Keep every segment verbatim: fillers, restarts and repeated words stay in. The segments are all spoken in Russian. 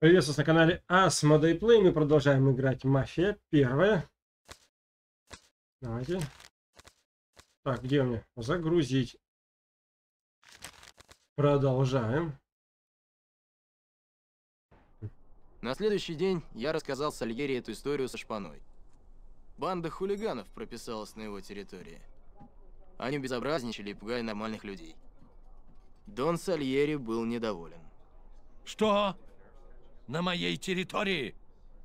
Приветствую на канале Asmodee Play. Мы продолжаем играть Мафия первая. Давайте. Так, где у меня? Загрузить. Продолжаем. На следующий день я рассказал Сальери эту историю со шпаной. Банда хулиганов прописалась на его территории. Они безобразничали и пугали нормальных людей. Дон Сальери был недоволен. Что? На моей территории?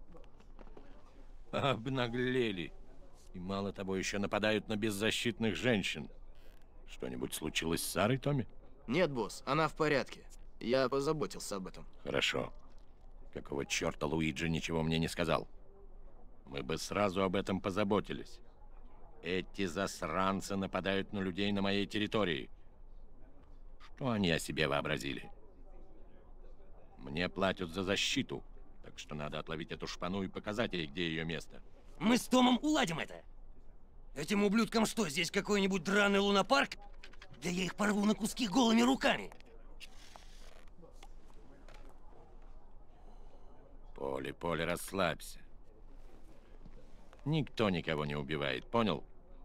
Обнаглели. И мало того, еще нападают на беззащитных женщин. Что-нибудь случилось с Сарой, Томми? Нет, босс, она в порядке. Я позаботился об этом. Хорошо. Какого черта Луиджи ничего мне не сказал? Мы бы сразу об этом позаботились. Эти засранцы нападают на людей на моей территории. Что они о себе вообразили? Мне платят за защиту, так что надо отловить эту шпану и показать ей, где ее место. Мы с Томом уладим это. Этим ублюдкам что, здесь какой-нибудь драный лунопарк? Да я их порву на куски голыми руками. Поле, Поле, расслабься. Никто никого не убивает, понял?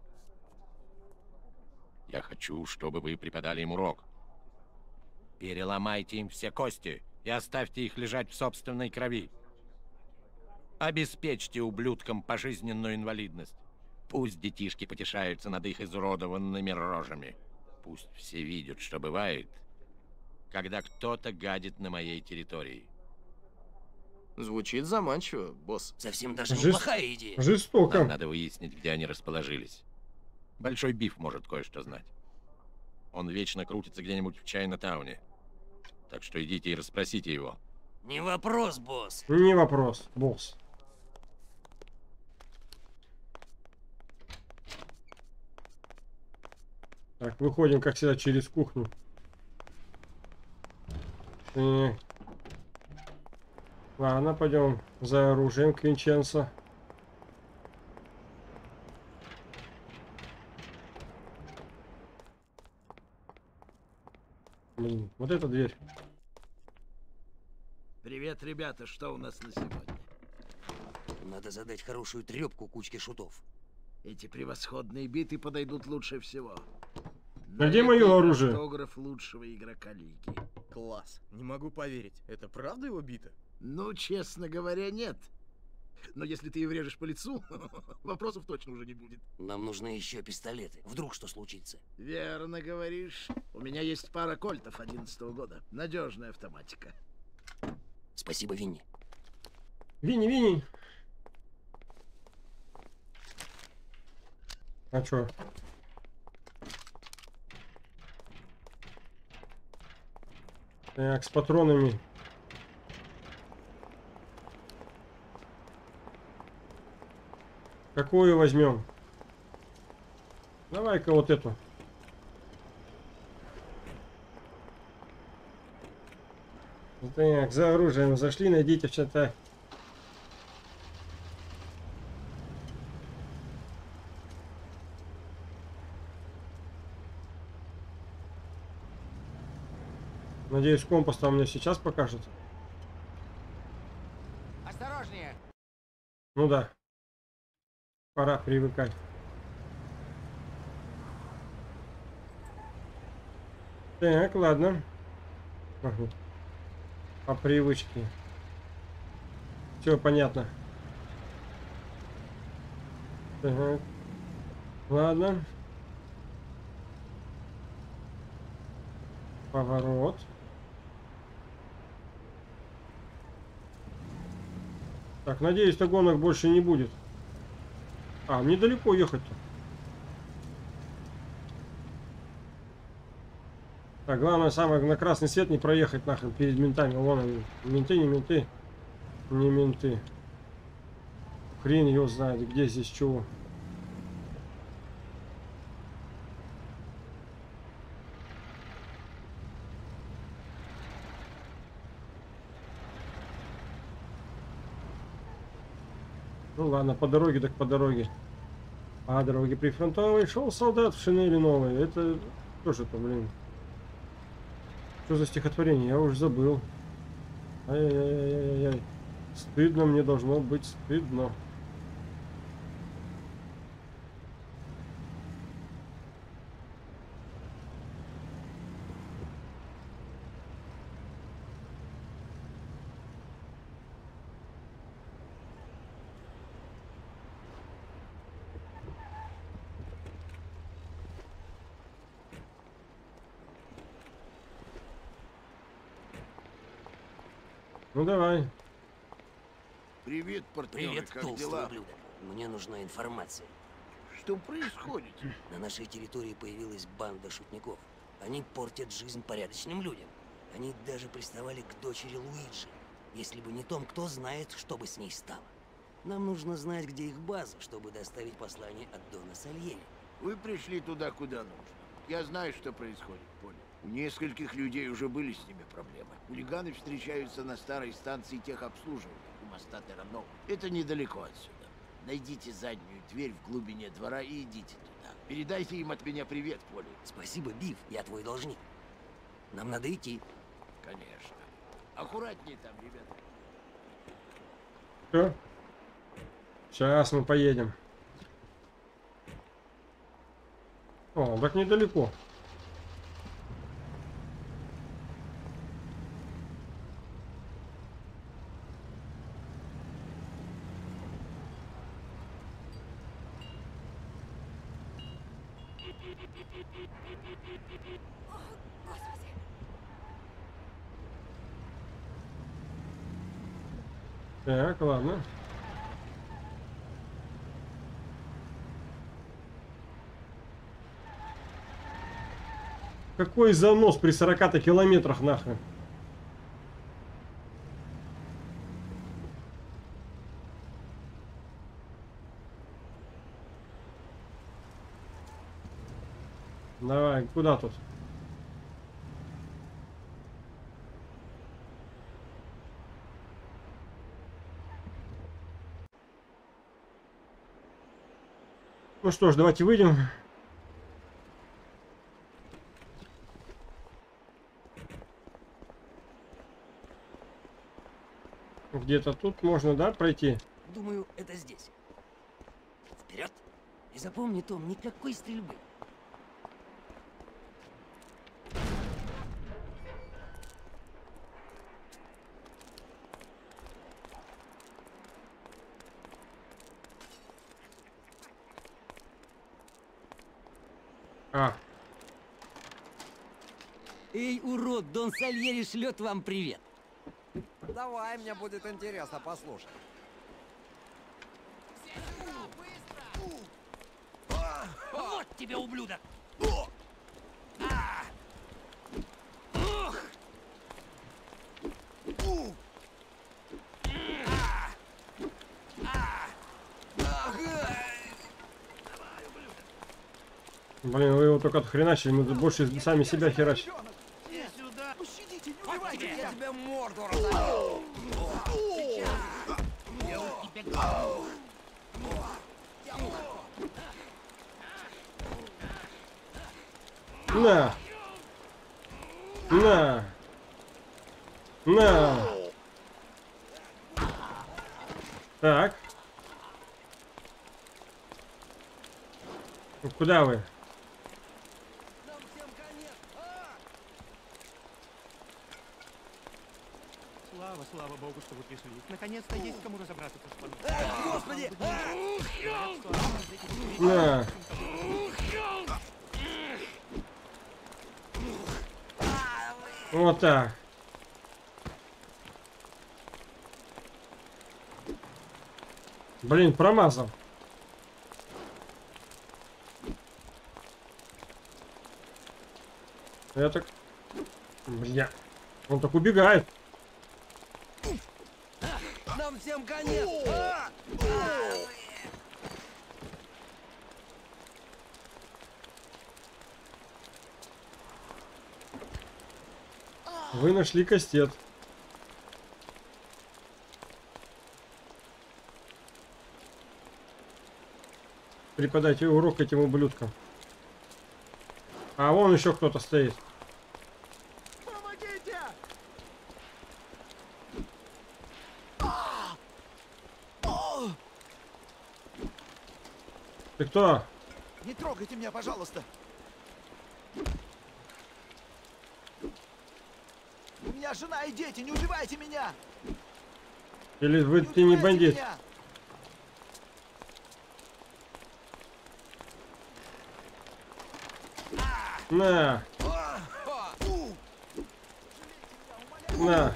Я хочу, чтобы вы преподали им урок. Переломайте им все кости и оставьте их лежать в собственной крови. Обеспечьте ублюдкам пожизненную инвалидность. Пусть детишки потешаются над их изуродованными рожами. Пусть все видят, что бывает, когда кто-то гадит на моей территории. Звучит заманчиво, босс. Совсем даже Жест... неплохая идея. Жестоко. Нам надо выяснить, где они расположились. Большой Биф может кое-что знать. Он вечно крутится где-нибудь в Чайна-тауне. Так что идите и расспросите его. Не вопрос, босс. Не вопрос, босс. Так, выходим, как всегда, через кухню. И... Ладно, пойдем за оружием к Винченцо. Блин, вот эта дверь. Привет, ребята, что у нас на сегодня? Надо задать хорошую трепку кучке шутов. Эти превосходные биты подойдут лучше всего. А где мое оружие? Автограф лучшего игрока лиги. Класс. Не могу поверить. Это правда его бита? Ну, честно говоря, нет. Но если ты и врежешь по лицу, вопросов точно уже не будет. Нам нужны еще пистолеты. Вдруг что случится. Верно говоришь. У меня есть пара кольтов одиннадцатого года. Надежная автоматика. Спасибо, Винни. Винни, Винни. А чё? Так, с патронами. Какую возьмем? Давай-ка вот эту. Так, за оружием зашли, найдите что-то. Надеюсь, компас там мне сейчас покажет. Осторожнее! Ну да. Пора привыкать. Так, ладно. Ага. По привычке. Все понятно. Так. Ладно. Поворот. Так, надеюсь, гонок больше не будет. А, мне далеко ехать-то. Так, главное, самое, на красный свет не проехать нахрен перед ментами. Вон они. Менты, не менты. Не менты. Хрен его знает, где здесь чего. Ну ладно, по дороге так по дороге. По дороге прифронтовой шел солдат в шинели новой. Это тоже-то, блин. Что за стихотворение? Я уже забыл. Ай-яй-яй-яй-яй. Стыдно мне должно быть, стыдно. Ну давай. Привет, партнеры, Привет, как толстый дела? ублюдок. Мне нужна информация. Что происходит? На нашей территории появилась банда шутников. Они портят жизнь порядочным людям. Они даже приставали к дочери Луиджи. Если бы не Том, кто знает, что бы с ней стало. Нам нужно знать, где их база, чтобы доставить послание от Дона Сальери. Вы пришли туда, куда нужно. Я знаю, что происходит, Поль. У нескольких людей уже были с ними проблемы. Хулиганы встречаются на старой станции техобслуживания у моста Терранов. Это недалеко отсюда. Найдите заднюю дверь в глубине двора и идите туда. Передайте им от меня привет, Поль. Спасибо, Биф, я твой должник. Нам надо идти. Конечно. Аккуратнее там, ребята. Все. Сейчас мы поедем. О, так недалеко. Так, ладно. Какой занос при сорока километрах нахрен? Давай, куда тут? Ну что ж, давайте выйдем. Где-то тут можно, да, пройти? Думаю, это здесь. Вперед! И запомни, Том, никакой стрельбы. А, Эй, урод, Дон Сальери шлет вам привет. Давай, мне будет интересно послушать. Вот тебе, ублюдок! блин, вы его только отхреначили, мы тут больше сами себя херачим. Я тебе морду разорву. На! На! На! Так. Куда вы? Слава, слава богу, что вы пришли. Наконец-то есть кому разобраться со шпаной. Господи! На! Вот так. Блин, промазал. Я так... Бля. Он так убегает. Нам всем конец! А! Вы нашли кастет. Преподайте урок этим ублюдкам. А вон еще кто-то стоит. Помогите! Ты кто? Не трогайте меня, пожалуйста. У меня жена и дети, не убивайте меня! Или вы, Не ты не убивайте бандит? меня! На! На!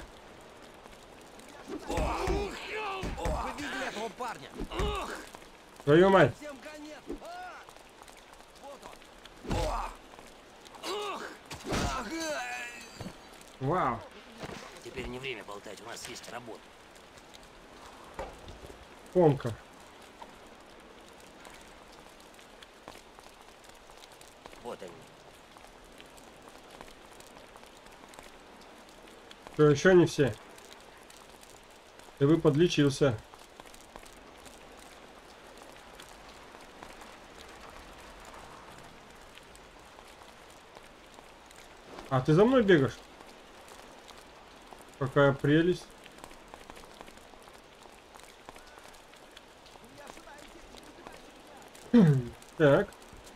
Вы видели этого парня? Твою мать! Всем конец! А! Вот он! Вау! Теперь не время болтать, у нас есть работа. Помка. Вот они. Что, еще не все? Ты бы подлечился. А ты за мной бегаешь? Какая прелесть. Так.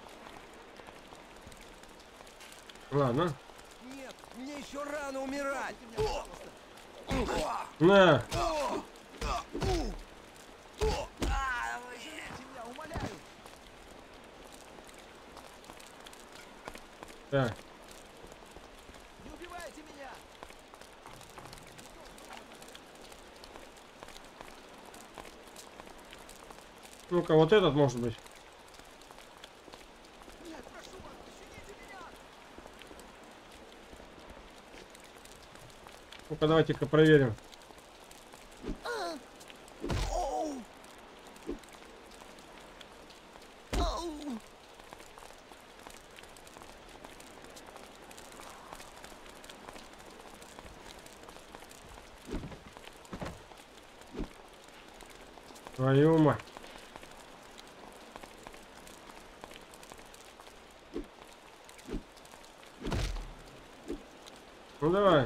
Ладно. Нет, мне еще рано умирать! На. Так. Не убивайте меня! Ну-ка, вот этот может быть. Нет, прошу вас, защитите меня! Ну-ка, давайте-ка проверим. Твою мать. Ну давай.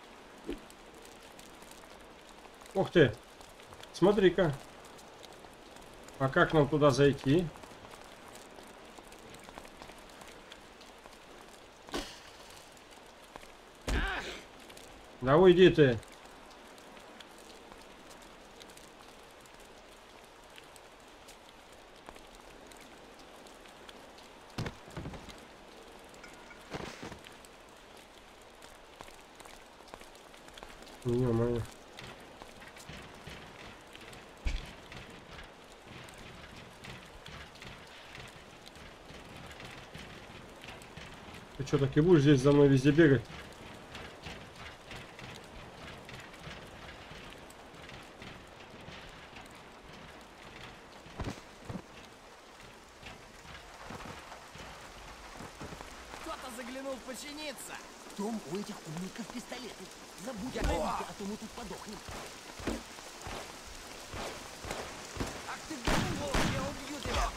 Ух ты. Смотри-ка. А как нам туда зайти? Да уйди ты. Ё-моё. Ты что, так и будешь здесь за мной везде бегать? Кто-то заглянул починиться! Том, у этих умников пистолеты. Забудь о Ковике, а то мы тут подохнем. Ах ты голубь, я убью тебя!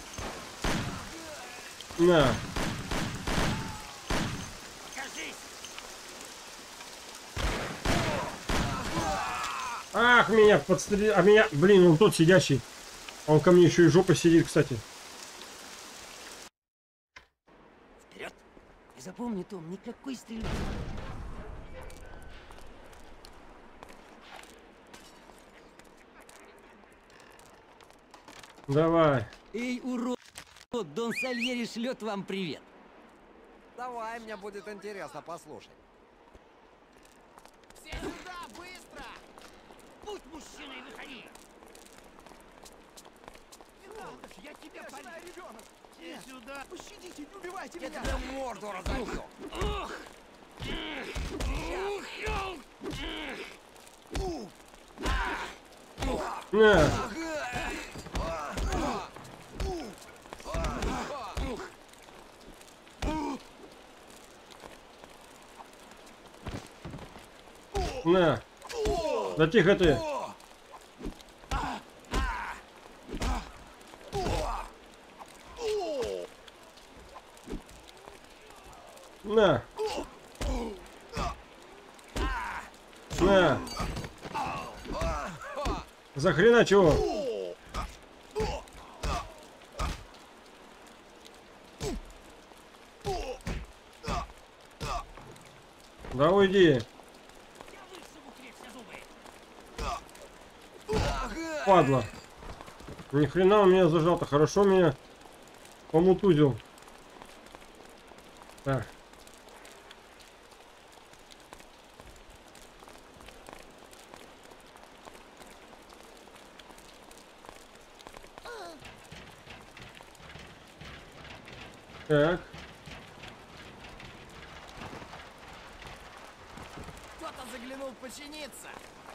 На. Покажись! Ах, меня подстрелил. А меня, блин, он тот сидящий. Он ко мне еще и жопой сидит, кстати. Вперед! И запомни, Том, никакой стрельбы. Давай. Эй, урод! Дон Сальери шлет вам привет. Давай, мне будет интересно послушать. Все сюда, быстро! Будь мужчиной, выходи! Не надо, я тебя жена и ребенок! Все сюда! Пощадите, не убивайте Я меня! тебе морду разобью! На. На. Да тихо ты. На. На. За хрена чего? Да уйди. Падла. Ни хрена он меня зажал-то. Хорошо меня помутузил. Так. Так. Кто-то заглянул починиться.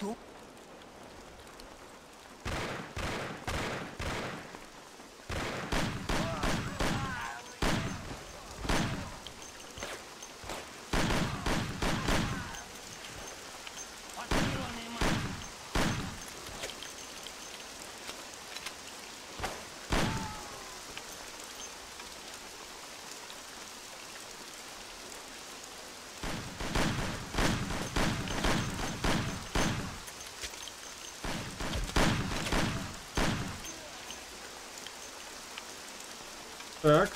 Так.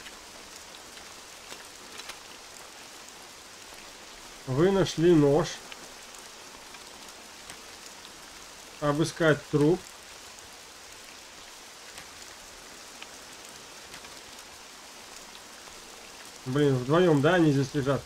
Вы нашли нож. Обыскать труп. Блин, вдвоем, да, они здесь лежат?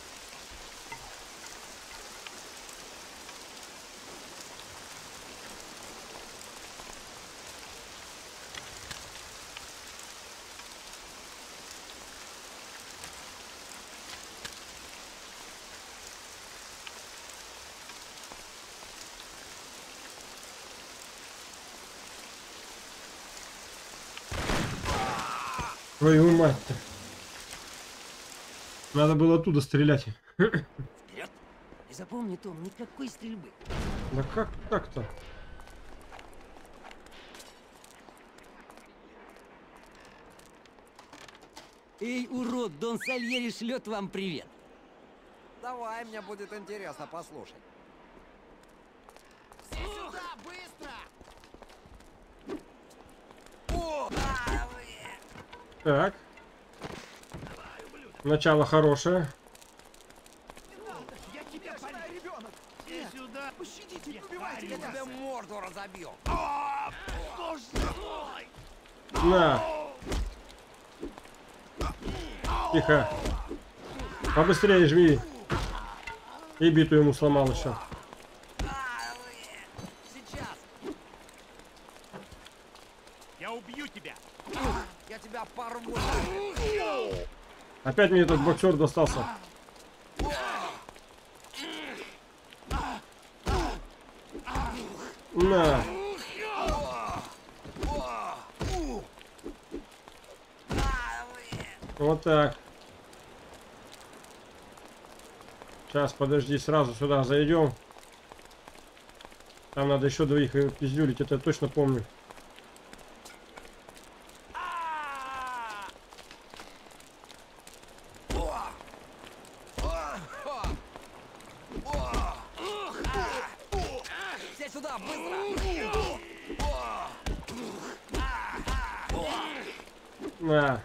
Твою мать-то. Надо было оттуда стрелять. Вперед! И запомни, Том, никакой стрельбы. Да как так-то? Эй, урод, Дон Сальери шлет вам привет. Давай, мне будет интересно послушать. Все сюда, быстро! Так. Начало хорошее. Я тебя понял, ребенок! Все сюда! Пощадите, не убивайте Я меня! тебе морду разобью. Нож свой! На. Тихо. Побыстрее жми. И биту ему сломал еще. Сейчас. Я убью тебя. Я тебя порву. Опять мне этот боксер достался. На. Вот так. Сейчас, подожди, сразу сюда зайдем. Там надо еще двоих пиздюлить, это я точно помню. Все сюда, быстро. На.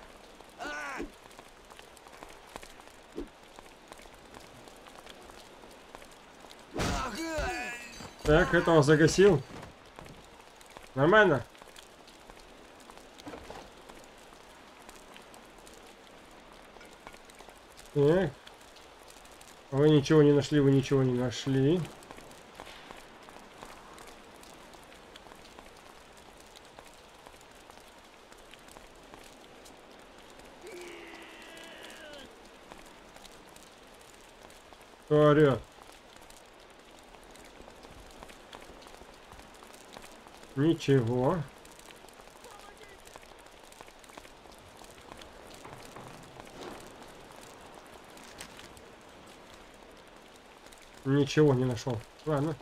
Так, этого загасил. Нормально? Так. Вы ничего не нашли, вы ничего не нашли. Кто орёт? Ничего. Ничего не нашел. Ладно.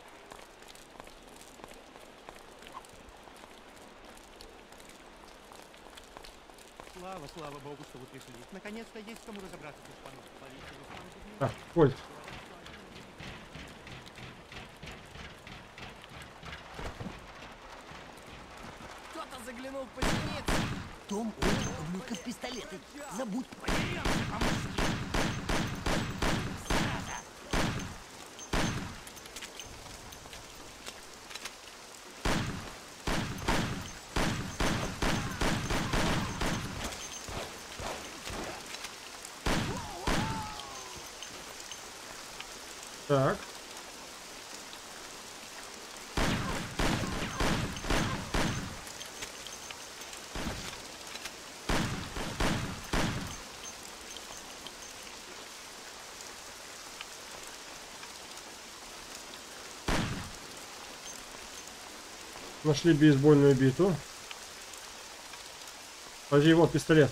Слава, слава богу, что вы пришли. Наконец-то есть кому разобраться с Шпаной. Полиция в Испании тут нет. Так, Кольт. Кто-то заглянул починиться. Том, ну-ка пистолеты. Забудь. Так. Нашли бейсбольную биту. Подожди, вот пистолет.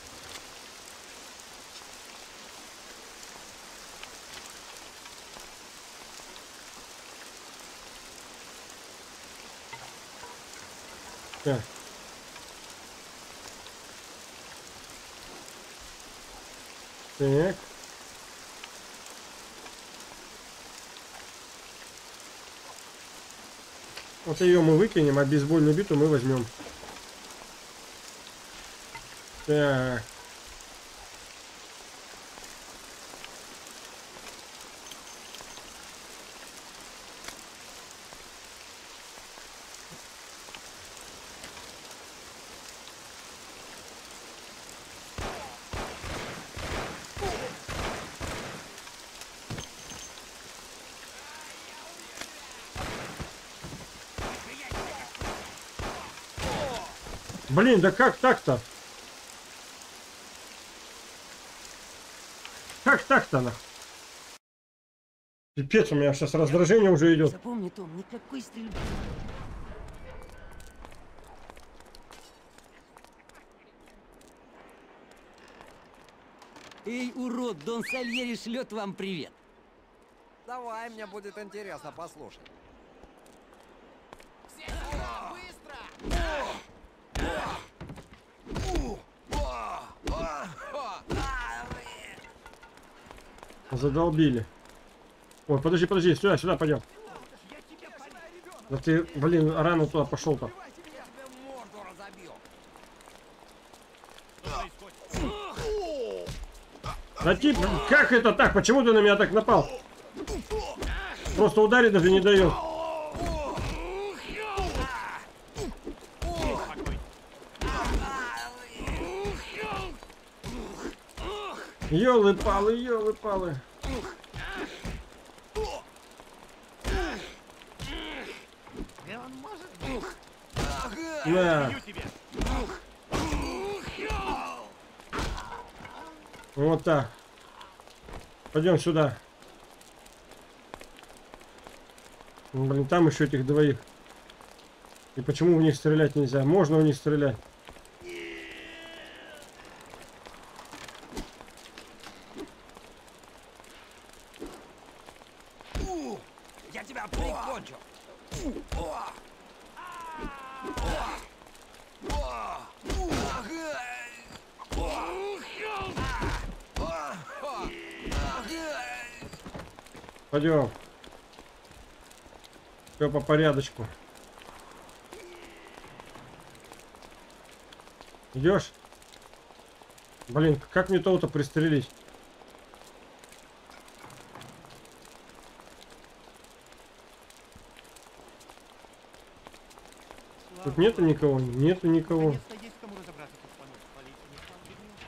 Так. Так. Вот ее мы выкинем, а бейсбольную биту мы возьмем. Так. Блин, да как так-то? Как так-то, нах? Пипец, у меня сейчас раздражение уже идет. Запомни, Том, никакой стрельбы. Эй, урод, Дон Сальери шлет вам привет. Давай, мне будет интересно послушать. Задолбили. Ой, подожди, подожди, сюда, сюда пойдем. Да ты, блин, рано туда пошел-то. Да тип, как это так? Почему ты на меня так напал? Просто ударить даже не дает. Ёлы-палы, ёлы-палы. На. Вот так. Пойдем сюда. Блин, там еще этих двоих. И почему в них стрелять нельзя? Можно в них стрелять. Я тебя прикончу. Пойдем. Все по порядочку. Идешь? Блин, как мне того-то пристрелить? Тут нету никого? Нету никого. Наконец-то есть кому разобраться со Шпаной. Полиция не стала беднее.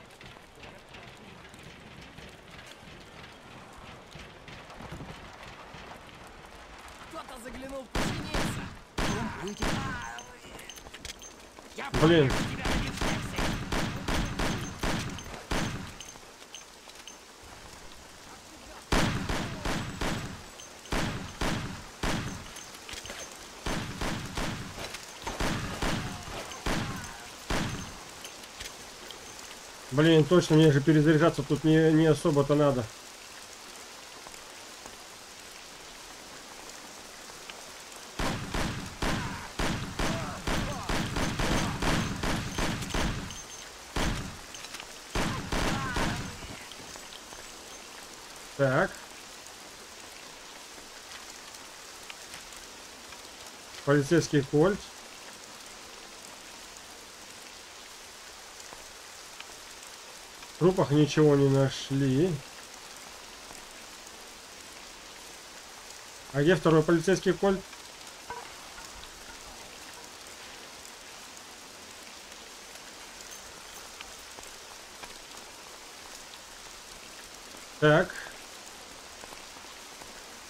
Кто-то заглянул починиться. Блин. Блин, точно, мне же перезаряжаться тут не, не особо-то надо. Так. Полицейский кольт. В трупах ничего не нашли. А где второй полицейский кольт? Так.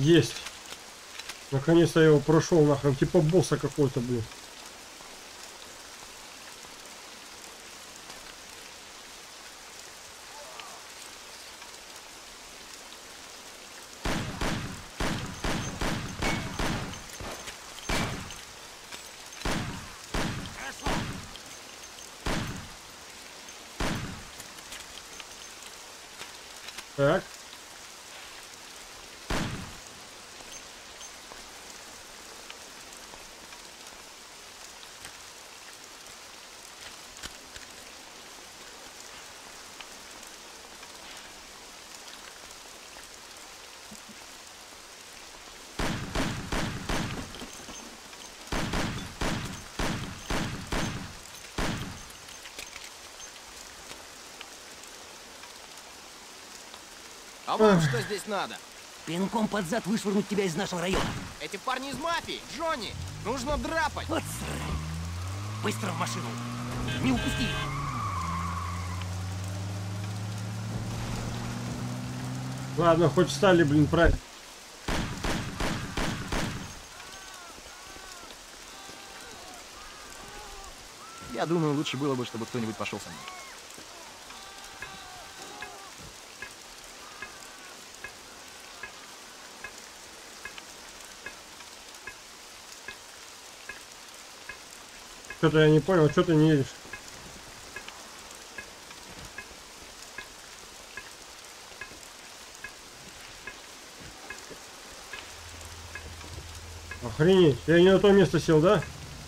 Есть. Наконец-то я его прошел нахрен. Типа босса какой-то, блин. Так. А вам что здесь надо? Пинком под зад вышвырнуть тебя из нашего района. Эти парни из мафии! Джонни! Нужно драпать! Вот срань. Быстро в машину. Не упусти. Ладно, хоть встали, блин, правильно. Я думаю, лучше было бы, чтобы кто-нибудь пошел со мной. Что-то я не понял, что ты не едешь? Охренеть, я не на то место сел, да?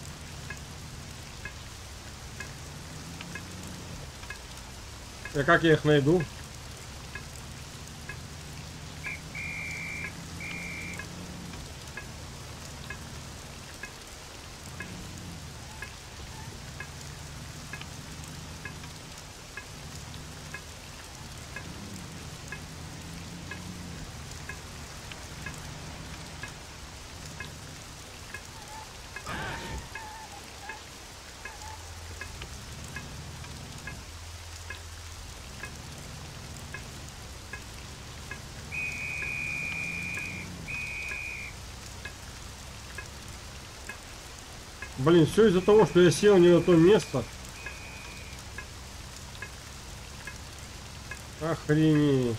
И как я их найду? Блин, все из-за того, что я сел не на то место. Охренеть.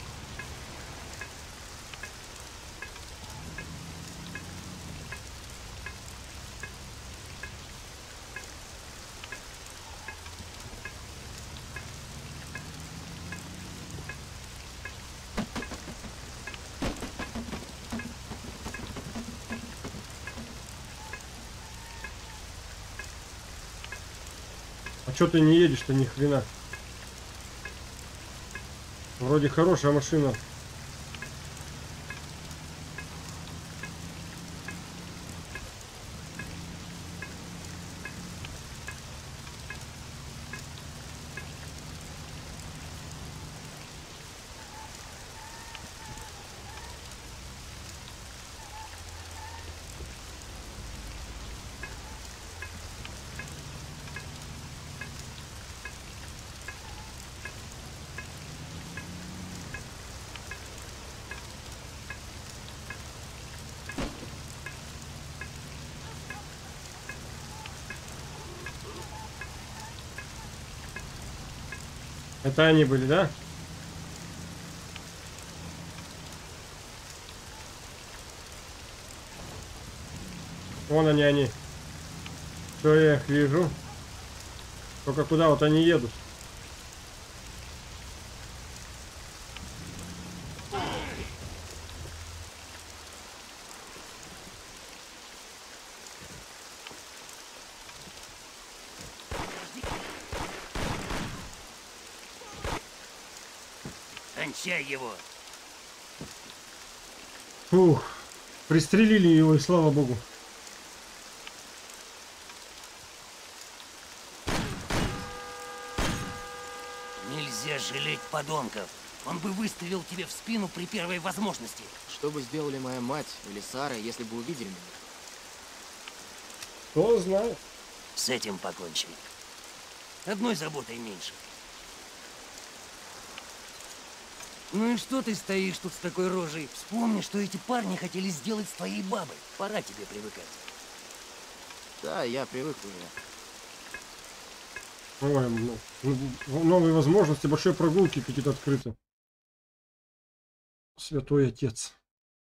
А чё ты не едешь-то ни хрена? Вроде хорошая машина. Это они были, да? Вон они, они. Все, я их вижу. Только куда вот они едут? Кончай его. Фух, пристрелили его, и слава богу. Нельзя жалеть подонков. Он бы выстрелил тебе в спину при первой возможности. Что бы сделали моя мать или Сара, если бы увидели меня? Кто знает. С этим покончи. Одной заботой меньше. Ну и что ты стоишь тут с такой рожей? Вспомни, что эти парни хотели сделать с твоей бабой. Пора тебе привыкать. Да, я привык уже. Ой, ну, ну, новые возможности, большие прогулки какие-то открыты. Святой Отец.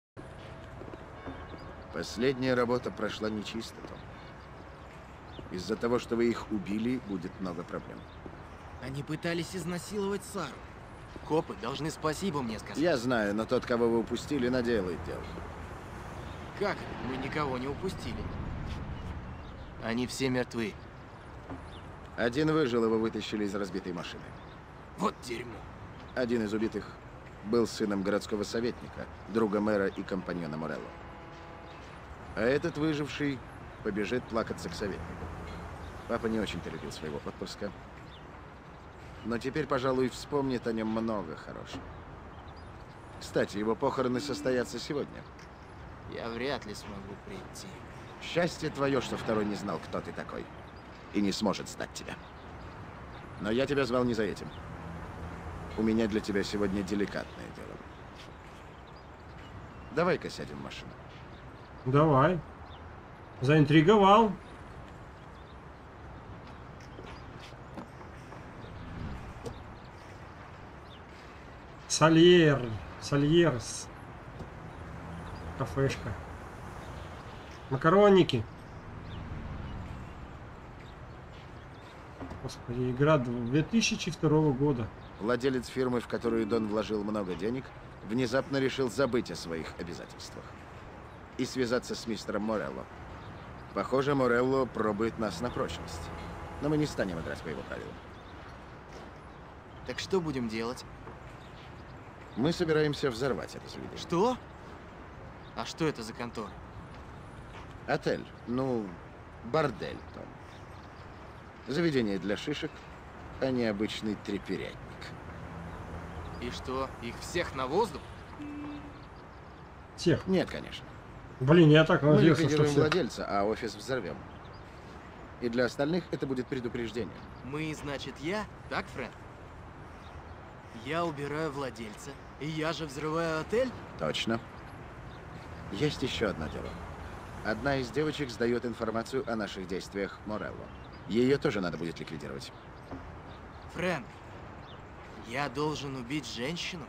Последняя работа прошла нечисто, Том. Из-за того, что вы их убили, будет много проблем. Они пытались изнасиловать Сару. Копы должны спасибо мне сказать. Я знаю, но тот, кого вы упустили, наделает дел. Как? Мы никого не упустили. Они все мертвы. Один выжил, его вытащили из разбитой машины. Вот дерьмо. Один из убитых был сыном городского советника, друга мэра и компаньона Морелло. А этот выживший побежит плакаться к советнику. Папа не очень-то любил своего отпрыска. Но теперь, пожалуй, вспомнит о нем много хорошего. Кстати, его похороны состоятся сегодня. Я вряд ли смогу прийти. Счастье твое, что второй не знал, кто ты такой. И не сможет стать тебя. Но я тебя звал не за этим. У меня для тебя сегодня деликатное дело. Давай-ка сядем в машину. Давай. Заинтриговал. Сальер. Сальерс. Кафешка. Макаронники. Господи, игра две тысячи второго года. Владелец фирмы, в которую Дон вложил много денег, внезапно решил забыть о своих обязательствах и связаться с мистером Морелло. Похоже, Морелло пробует нас на прочность. Но мы не станем играть по его правилам. Так что будем делать? Мы собираемся взорвать это заведение. Что? А что это за контора? Отель. Ну, бордель, Том. Заведение для шишек, а не обычный треперятник. И что, их всех на воздух? Всех. Нет, конечно. Блин, я так Мы надеялся, что ликвидируем всех. владельца, а офис взорвем. И для остальных это будет предупреждение. Мы, значит, я? Так, Фрэнк? Я убираю владельца, и я же взрываю отель? Точно. Есть еще одно дело. Одна из девочек сдает информацию о наших действиях Морелло. Ее тоже надо будет ликвидировать. Фрэнк, я должен убить женщину?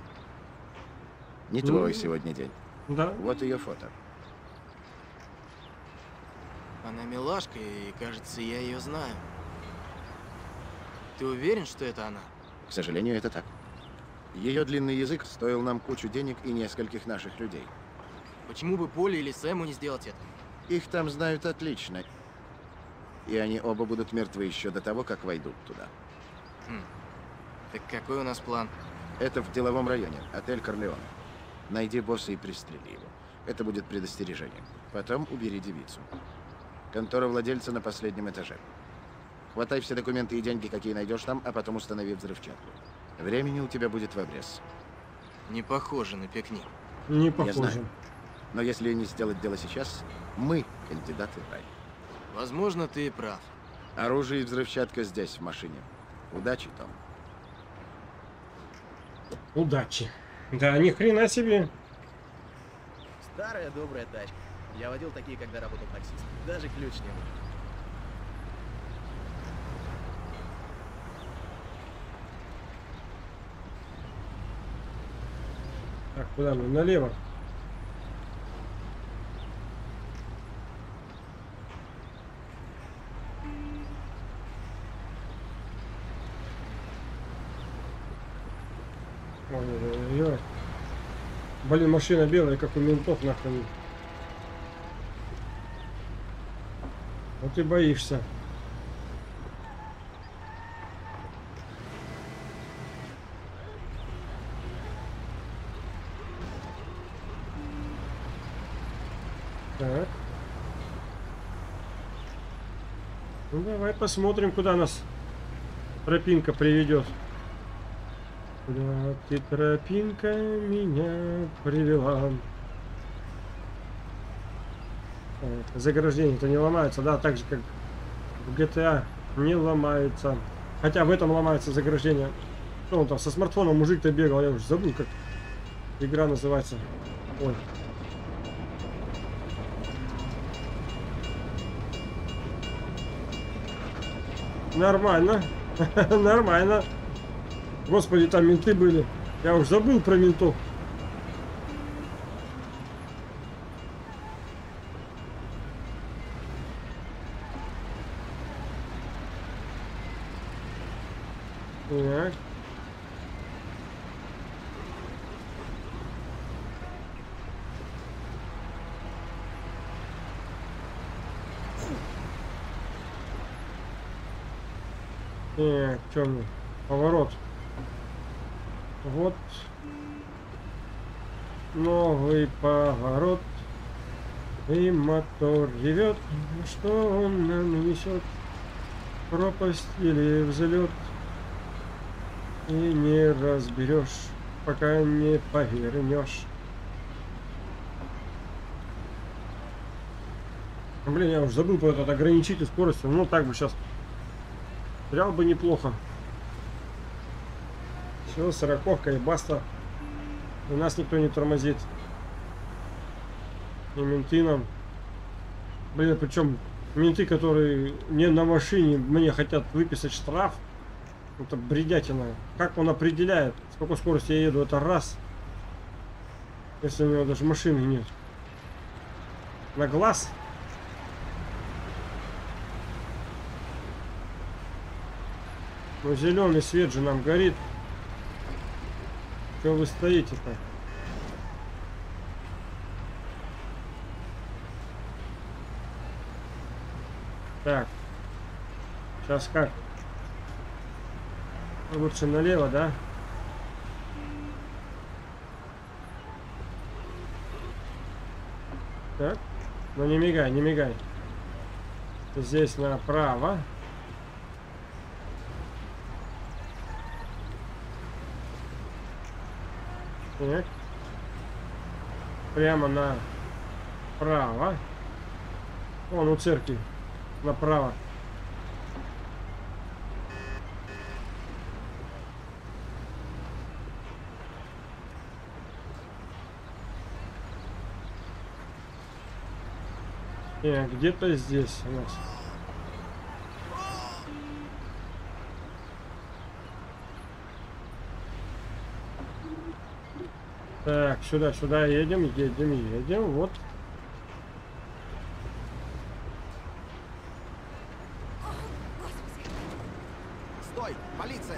Не Ну, твой сегодня день. Да. Вот ее фото. Она милашка, и, кажется, я ее знаю. Ты уверен, что это она? К сожалению, это так. Ее длинный язык стоил нам кучу денег и нескольких наших людей. Почему бы Поле или Сэму не сделать это? Их там знают отлично. И они оба будут мертвы еще до того, как войдут туда. Хм. Так какой у нас план? Это в деловом районе, отель Корлеоне. Найди босса и пристрели его. Это будет предостережение. Потом убери девицу. Контора владельца на последнем этаже. Хватай все документы и деньги, какие найдешь там, а потом установи взрывчатку. Времени у тебя будет в обрез. Не похоже на пикник. Не Я похоже. знаю. Но если не сделать дело сейчас, мы кандидаты в рай. Возможно, ты и прав. Оружие и взрывчатка здесь, в машине. Удачи, Том. Удачи. Да, ни хрена себе. Старая добрая тачка. Я водил такие, когда работал таксистом. Даже ключ не был. Так, куда мы? Налево. Ой-ой-ой. Блин, машина белая, как у ментов, нахрен. Вот и боишься. Так. Ну давай посмотрим, куда нас тропинка приведет. Куда ты, тропинка, меня привела? Так, заграждение-то не ломается, да, так же как в джи ти эй не ломается. Хотя в этом ломается заграждение. Что он там со смартфоном мужик-то бегал, я уже забыл, как игра называется. Ой. Нормально. Нормально. Господи, там менты были. Я уж забыл про ментов. Так. Так, что мне? Поворот. Вот. Новый поворот. И мотор ревет. Что он нам несет? Пропасть или взлет? И не разберешь, пока не повернешь. Блин, я уже забыл про этот ограничитель скорости. Ну так бы сейчас. Стрелял бы неплохо. Все, сороковка и баста. И нас никто не тормозит. И менты нам. Блин, причем менты, которые не на машине, мне хотят выписать штраф. Это бредятина. Как он определяет, с какой скоростью я еду, это раз. Если у него даже машины нет. На глаз. Но зеленый свет же нам горит. Что вы стоите-то? Так. Сейчас как? Лучше налево, да? Так. Ну не мигай, не мигай. Здесь направо. Так. Прямо направо. Вон у церкви. Направо. Не, где-то здесь у нас. Так, сюда, сюда едем, едем, едем. Вот. Стой! Полиция!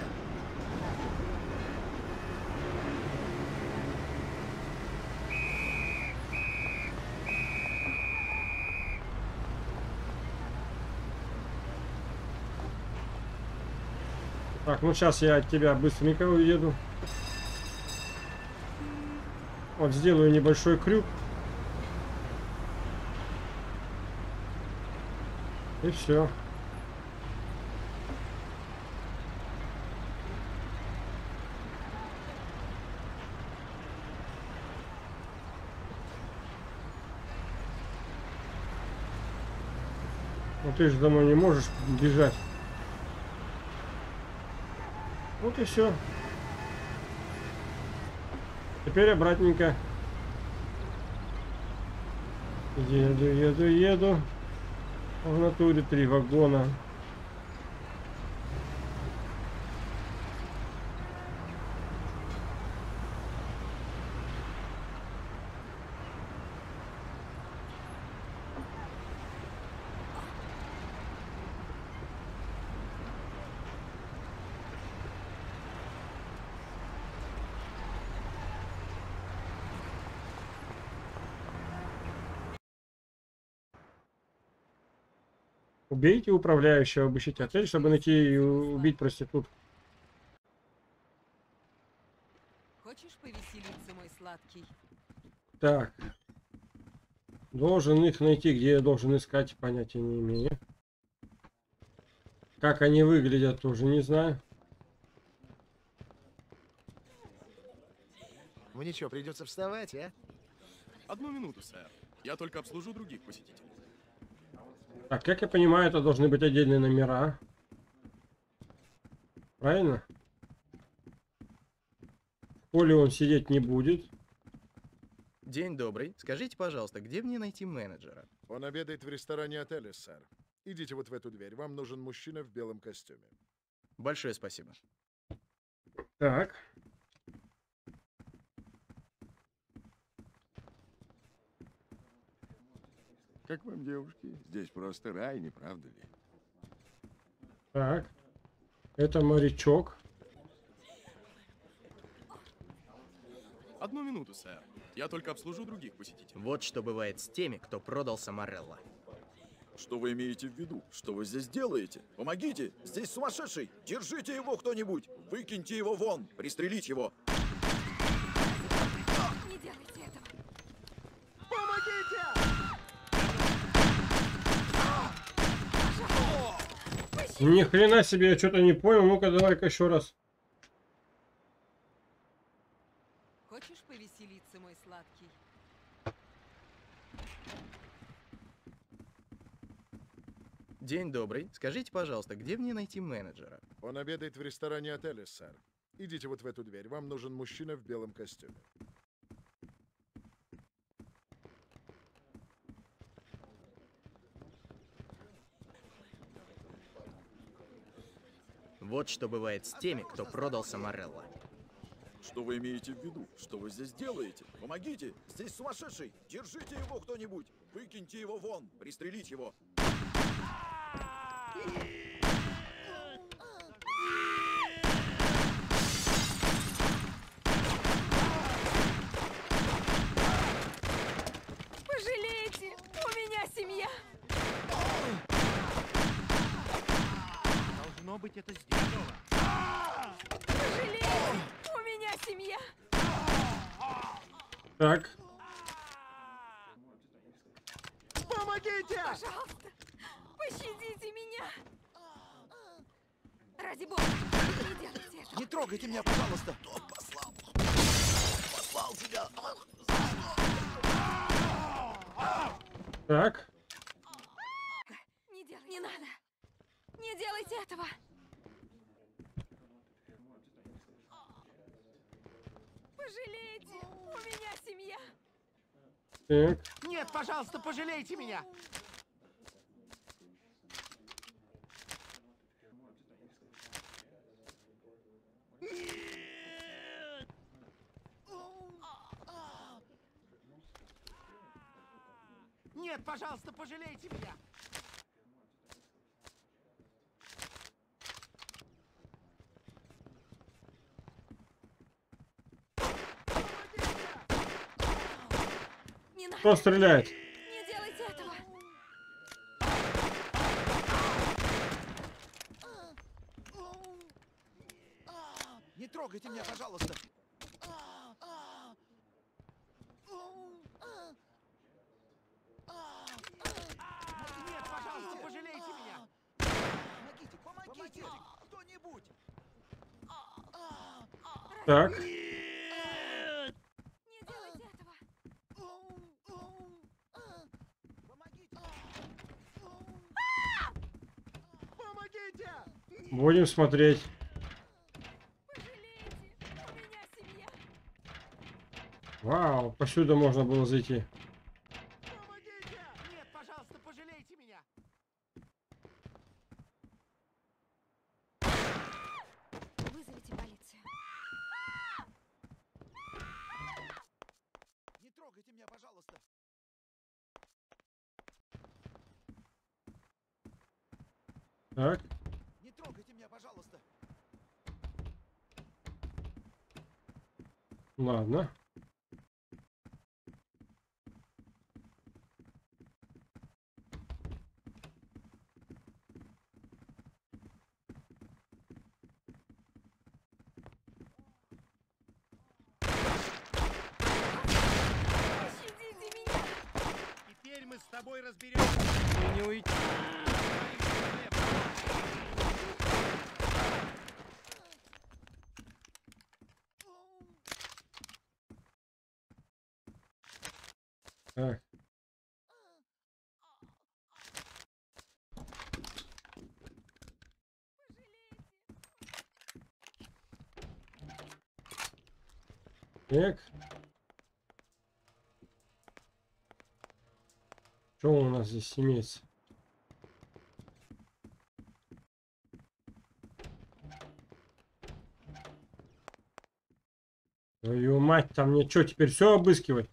Так, ну сейчас я от тебя быстренько уеду. Вот сделаю небольшой крюк. И все. Ну ты же домой не можешь бежать. Вот и все. Теперь обратненько. Еду, еду, еду. В натуре три вагона. Убейте управляющего, обыщите отель, чтобы найти и убить проститутку. Хочешь повеселиться, мой сладкий? Так. Должен их найти, где я должен искать, понятия не имею. Как они выглядят, тоже не знаю. Мне что, придется вставать, а? Одну минуту, сэр. Я только обслужу других посетителей. Так, как я понимаю, это должны быть отдельные номера. Правильно? поле он сидеть не будет. День добрый. Скажите, пожалуйста, где мне найти менеджера? Он обедает в ресторане отеля, сэр. Идите вот в эту дверь. Вам нужен мужчина в белом костюме. Большое спасибо. Так. Как вам, девушки? Здесь просто рай, не правда ли? Так. Это морячок. Одну минуту, сэр. Я только обслужу других посетителей. Вот что бывает с теми, кто продался Морелло. Что вы имеете в виду? Что вы здесь делаете? Помогите! Здесь сумасшедший! Держите его кто-нибудь! Выкиньте его вон! Пристрелить его! Не делайте этого! Помогите! Ни хрена себе, я что-то не понял. Ну-ка, давай-ка еще раз. Хочешь повеселиться, мой сладкий? День добрый. Скажите, пожалуйста, где мне найти менеджера? Он обедает в ресторане отеля, сэр. Идите вот в эту дверь. Вам нужен мужчина в белом костюме. Вот что бывает с теми, кто продался Морелло. Что вы имеете в виду? Что вы здесь делаете? Помогите! Здесь сумасшедший! Держите его кто-нибудь! Выкиньте его вон! Пристрелить его! Пожалейте! У меня семья! Должно быть, это сделано. Пожалейте! У меня семья! Так. Помогите! Пожалуйста! Пощадите меня! Ради бога! Не делайте этого! Не трогайте меня, пожалуйста! Кто послал? Послал тебя! Так. Не делайте! Не надо! Не делайте этого! Пожалейте! У меня семья! Так. Нет, пожалуйста, пожалейте меня! Нет, пожалуйста, пожалейте меня! Не надо! Кто стреляет? Не делайте этого! Не трогайте меня, пожалуйста! Нет, пожалуйста, пожалейте меня! Помогите, помогите! Кто-нибудь! Так. Не делайте этого! Помогите! Будем смотреть. Пожалейте! У меня семья! Вау, посюда можно было зайти. Помогите! Нет, пожалуйста, пожалейте меня! Вызовите полицию. Не трогайте меня, пожалуйста! Так. Не трогайте меня, пожалуйста! Ладно. Пощадите меня! Теперь мы с тобой разберемся. Не уйти. Так. Так. Что у нас здесь имеется? Твою мать, там мне что, теперь все обыскивать?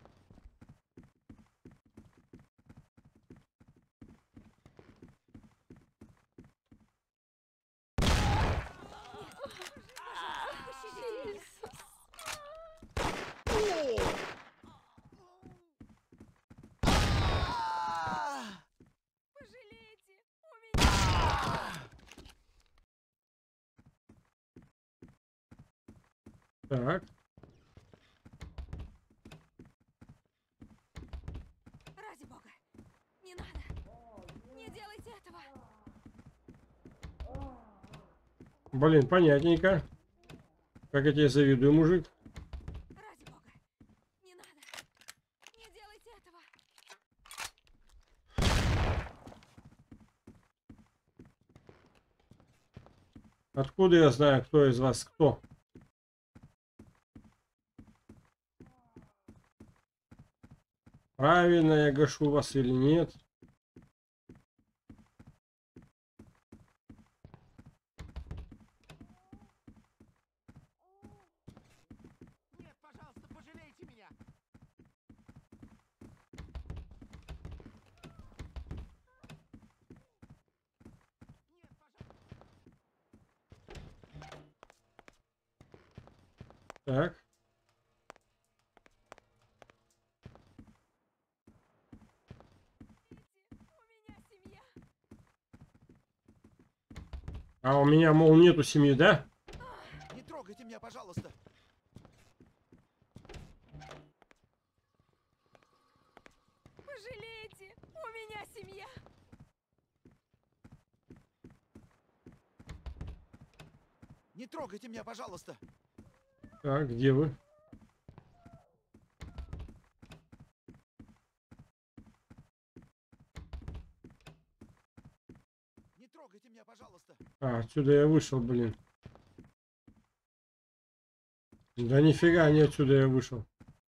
Так. Ради бога. Не надо. Не делайте этого. Блин, понятненько. Как я тебе завидую, мужик. Ради бога. Не надо. Не делайте этого. Откуда я знаю, кто из вас кто? Правильно я гашу вас или нет? Нет, пожалуйста, пожалейте меня. Так. А у меня, мол, нету семьи, да? Не трогайте меня, пожалуйста. Пожалейте. У меня семья. Не трогайте меня, пожалуйста. Так, где вы? Не трогайте меня, пожалуйста. А, отсюда я вышел, блин. Да нифига, не отсюда я вышел.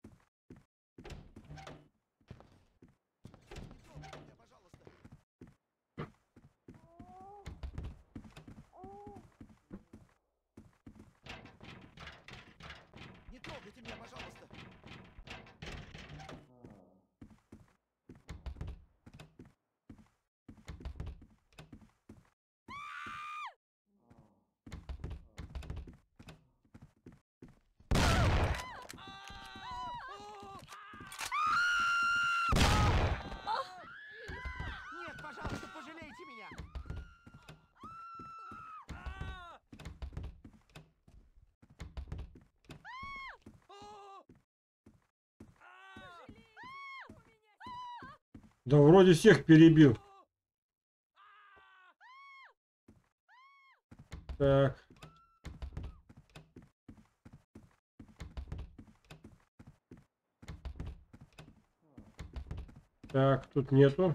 Не трогайте меня, пожалуйста. Нет, пожалуйста, пожалейте меня. Да вроде всех перебил. Так. Так, тут нету.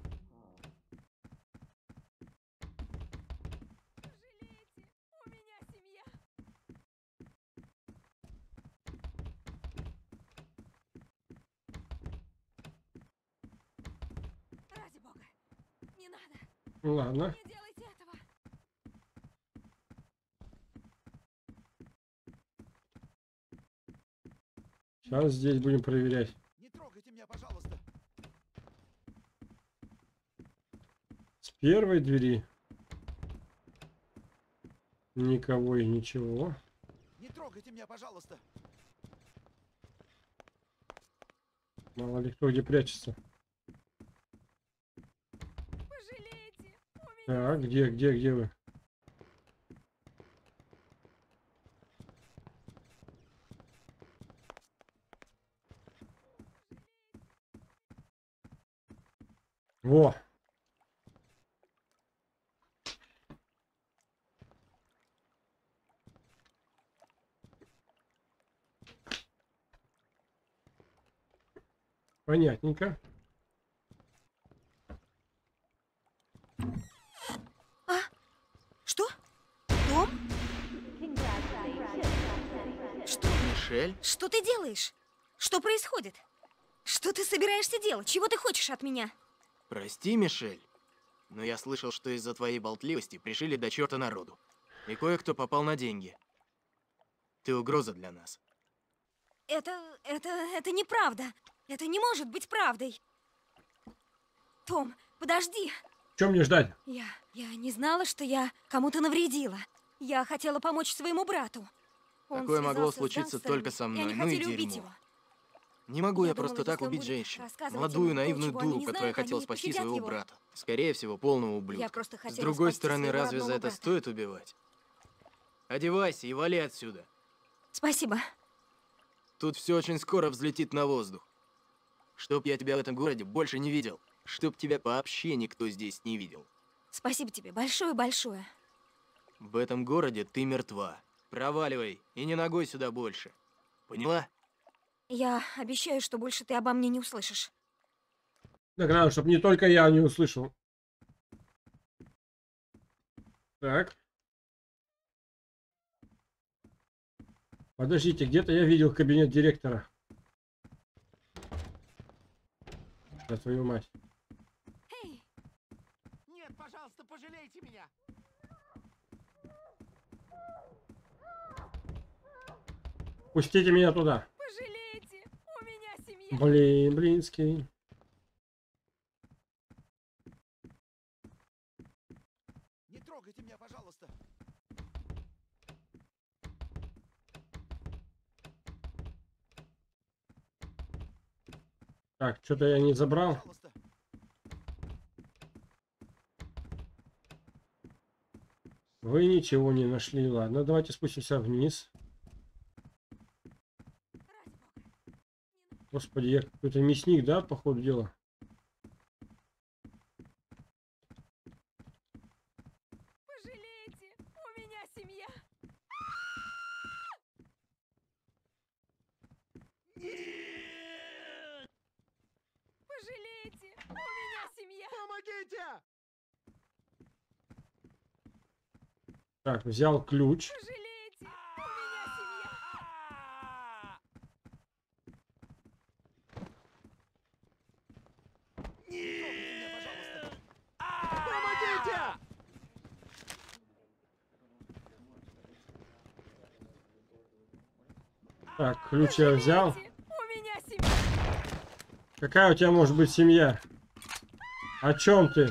Ради бога. Не надо. Ладно. Не делайте этого. Сейчас здесь будем проверять. Не трогайте меня, пожалуйста. С первой двери. Никого и ничего. Не трогайте меня, пожалуйста. Мало ли кто где прячется. Пожалейте. Так, где, где, где вы? Во! Понятненько. А? Что? Дом? Что? Мишель? Что ты делаешь? Что происходит? Что ты собираешься делать? Чего ты хочешь от меня? Прости, Мишель, но я слышал, что из-за твоей болтливости пришили до черта народу. И кое-кто попал на деньги. Ты угроза для нас. Это... это... это неправда. Это не может быть правдой. Том, подожди. Чем мне ждать? Я... я не знала, что я кому-то навредила. Я хотела помочь своему брату. Он Такое могло связался с случиться гангстерами, только со и мной, они ну и хотели убить дерьмо. его. Не могу я, Я просто думала, так если он убить будет женщину. рассказывать Молодую им то, наивную чего они дуру, не которая знают, хотела они спасти пощадят своего его. брата. Скорее всего, полного ублюдка. Я просто С хотела другой спасти стороны, своего разве за родного это брата. стоит убивать? Одевайся и вали отсюда. Спасибо. Тут все очень скоро взлетит на воздух. Чтоб я тебя в этом городе больше не видел. Чтоб тебя вообще никто здесь не видел. Спасибо тебе большое-большое. В этом городе ты мертва. Проваливай и не ногой сюда больше. Поняла? Я обещаю, что больше ты обо мне не услышишь. Так надо, чтобы не только я не услышал. Так. Подождите, где-то я видел кабинет директора. Да твою мать. Эй! Нет, пожалуйста, пожалейте меня. Пустите меня туда. Пожалейте, у меня семья. Блин, блинский. Не трогайте меня, пожалуйста. Так, что-то я не забрал. Пожалуйста. Вы ничего не нашли. Ладно, давайте спустимся вниз. Господи, я какой-то мясник, да, по ходу дела? Пожалейте, у меня семья. Пожалейте, у меня семья. Помогите! Так, взял ключ. Пожалейте, у меня семья. Помогите! Так, ключ я взял. У меня семья. Какая у тебя может быть семья? О чем ты?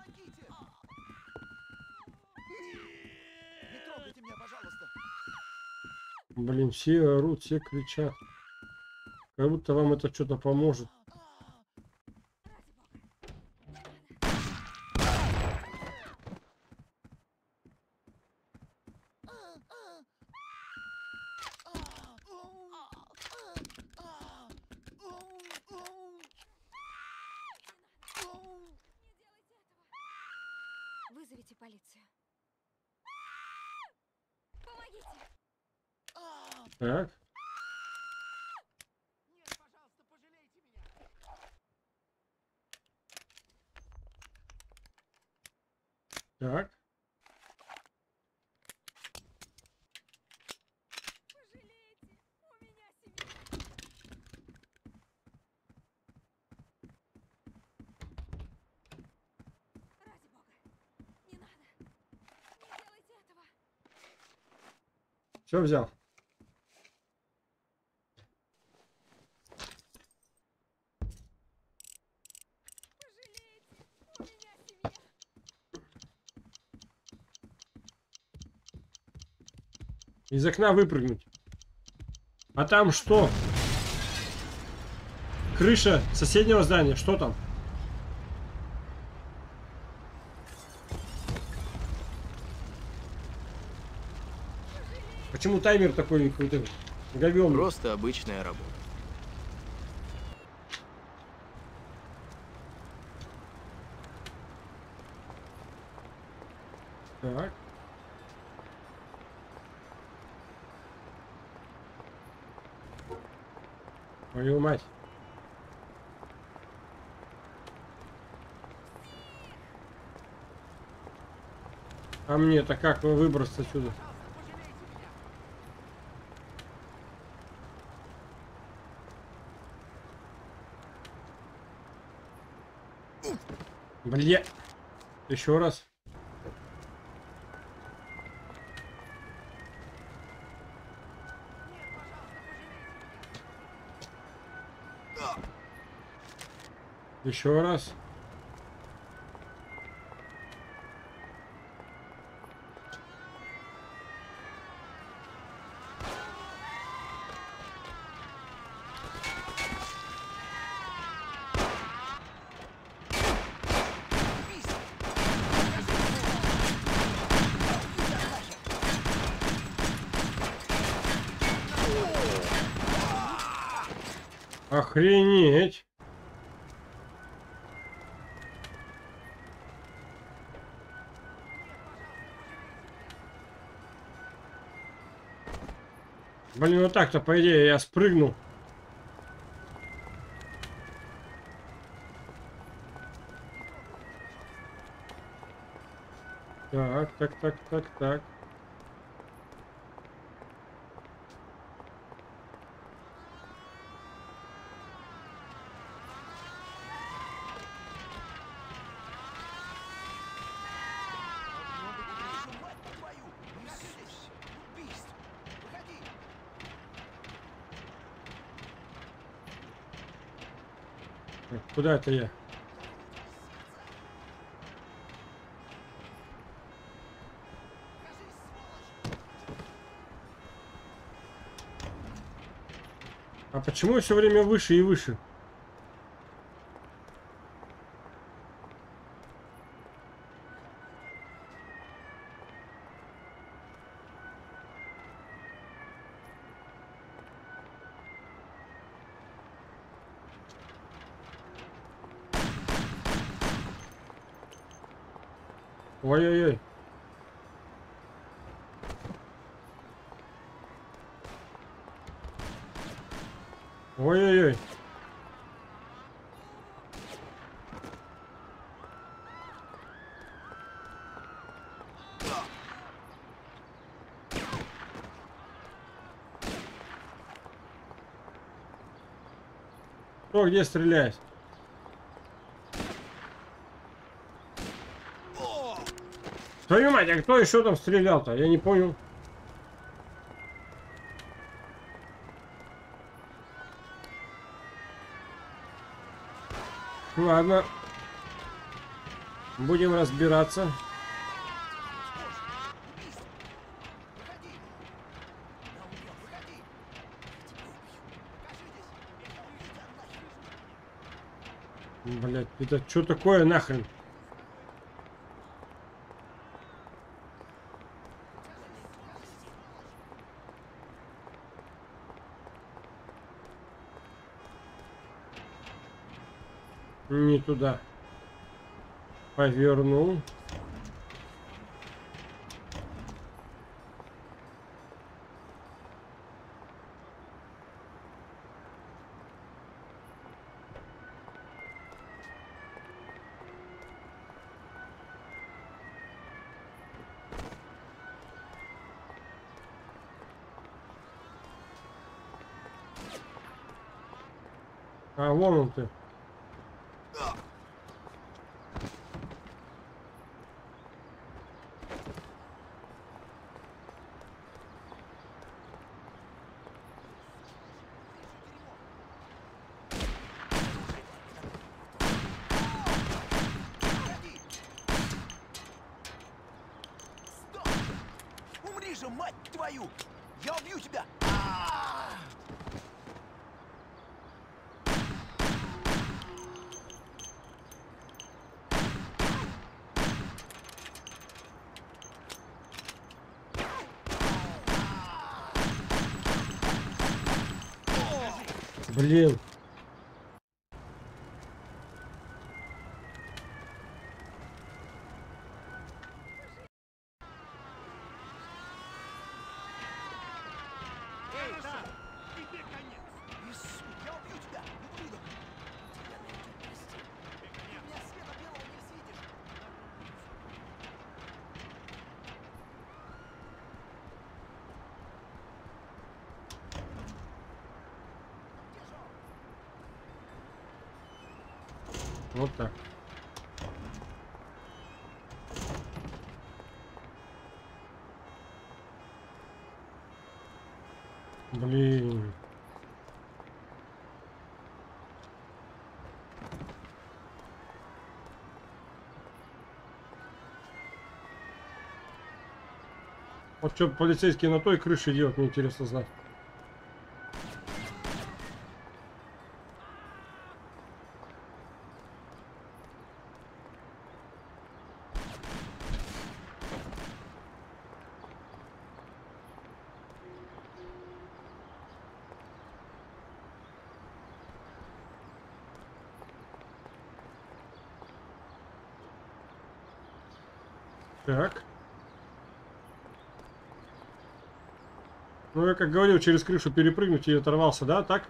Не трогайте меня, пожалуйста. Блин, все орут, все кричат. Как будто вам это что-то поможет. Вызовите полицию. Помогите. Так. Нет, пожалуйста, пожалейте меня. Так. Пожалейте, у меня семья. Ради бога, не надо. Не делайте этого. Все взял. Пожалейте, у меня семья. Из окна выпрыгнуть. А там что? Крыша соседнего здания. Что там? Почему таймер такой какой-то говёный? Просто обычная работа. Так. Твою мать. А мне-то как выбраться отсюда? Бля. Еще раз. Еще раз. Охренеть. Блин, вот так-то, по идее, я спрыгнул. Так, так, так, так, так. Куда это я? А почему все время выше и выше? Ой-ой-ой. Ой-ой-ой. Кто где стреляет? Твою мать, а кто еще там стрелял-то? Я не понял. Ладно. Будем разбираться. Блять, это что такое нахрен? Не туда. Повернул. А, вон он ты. Умри же, мать твою! Я убью тебя! Блин. Вот так. Блин. Вот что полицейские на той крыше делают, мне интересно знать. Так. Ну, я как говорил, через крышу перепрыгнуть и оторвался, да, так?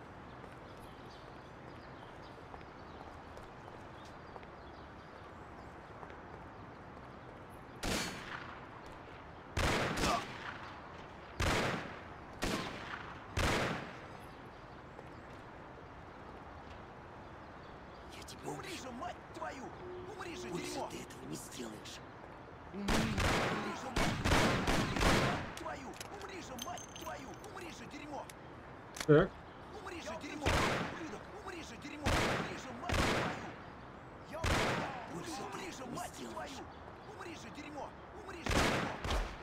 Я тебе Умри же, мать твою! Умри же, Больше дерьмо! ты этого не сделаешь. Умри же, мать твою! Умри же, мать твою! Умри же, дерьмо! Так. Умри же, дерьмо! Ублюдок! Умри же, дерьмо! Умри же, мать твою! Я Больше ты умри же, этого не мать сделаешь. твою! Умри же, дерьмо! Умри же, дерьмо!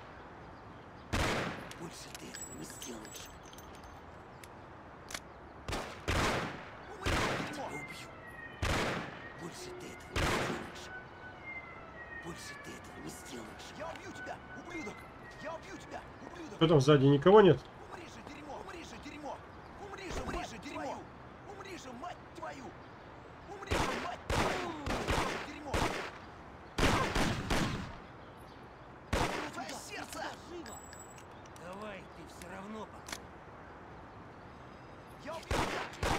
Больше ты этого не сделаешь. Умри же, Я дерьмо! тебя убью. Больше ты этого не сделаешь. Больше ты этого не сделаешь. Я убью тебя, ублюдок! Я убью тебя, ублюдок! Что там сзади, никого нет? Умри же, дерьмо! Умри же, дерьмо! Умри же, умри же, дерьмо! Умри же, мать твою! Умри же, мать твою! Дерьмо! Твое сердце! Давай, ты все равно потом. Я убью тебя!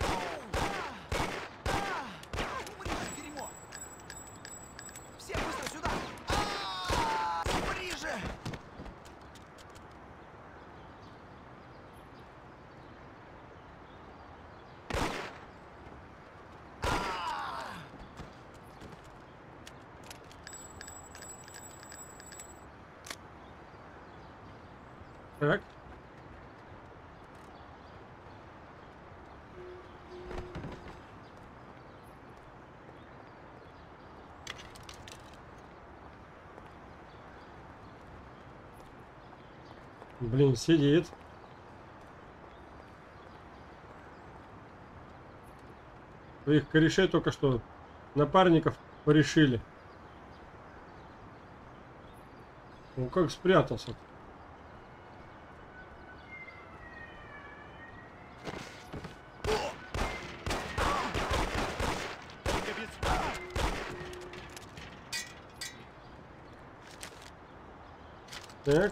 Умри же, дерьмо! Все быстро сюда! Умри же! Так. Блин, сидит. Своих корешей только что напарников порешили. Ну как спрятался? Так.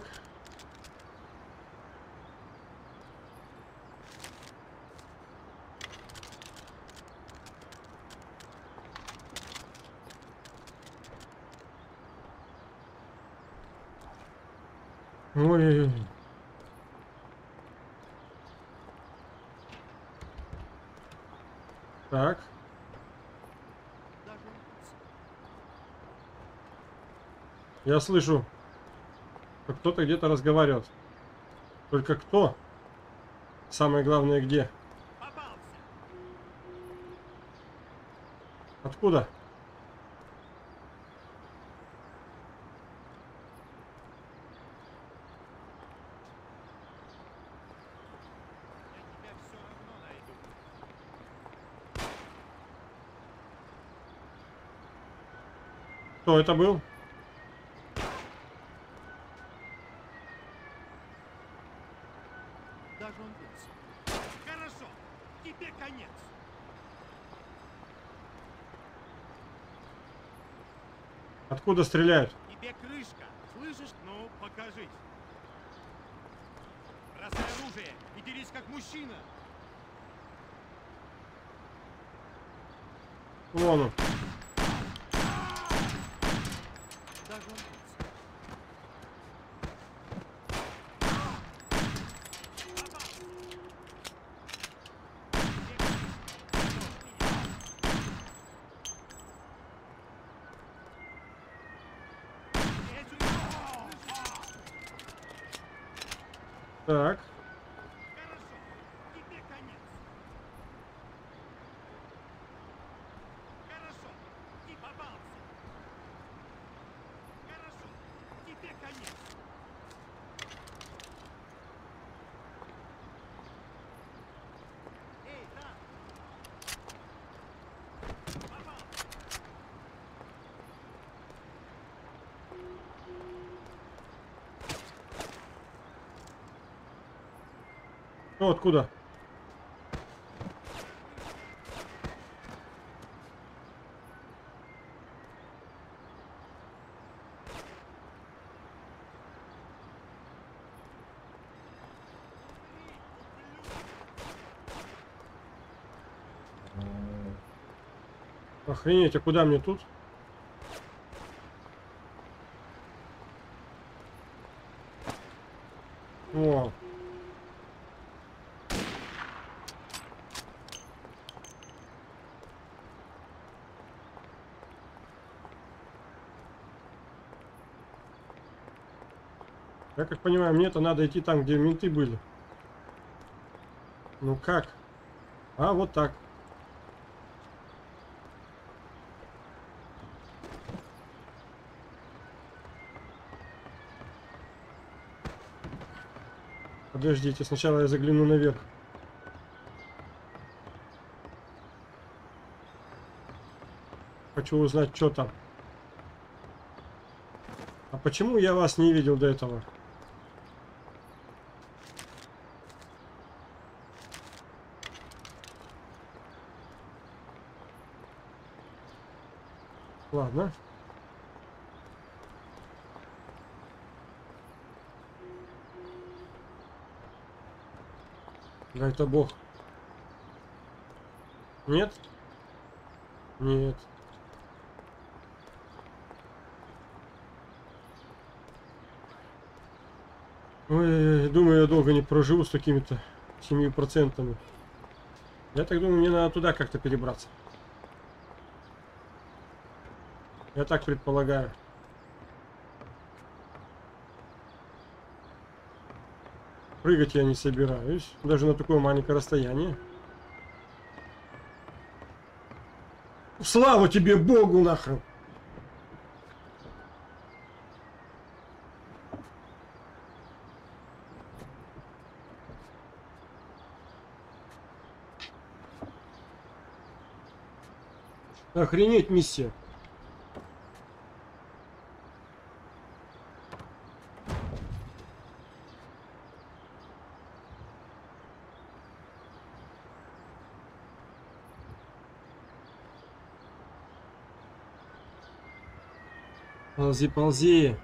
Ой. Так. Я слышу, как кто-то где-то разговаривает. Только кто? Самое главное, где? Откуда? Кто это был? Даже он вылез. Хорошо, тебе конец. Откуда стреляют? Тебе крышка. Слышишь? Ну, покажись. Бросай оружие и дерись как мужчина. Вон он. Даже он вылез. Так. Ну, откуда? Охренеть, а куда мне тут? О. Я как понимаю, мне-то надо идти там, где менты были. Ну как? А, вот так. Подождите, сначала я загляну наверх. Хочу узнать, что там. А почему я вас не видел до этого? Ладно. Да это бог. Нет? Нет. Ой, думаю, я долго не проживу с такими-то семью процентами. Я так думаю, мне надо туда как-то перебраться. Я так предполагаю. Прыгать я не собираюсь, даже на такое маленькое расстояние. Слава тебе, Богу, нахрен! Охренеть миссия. Ползи, ползи.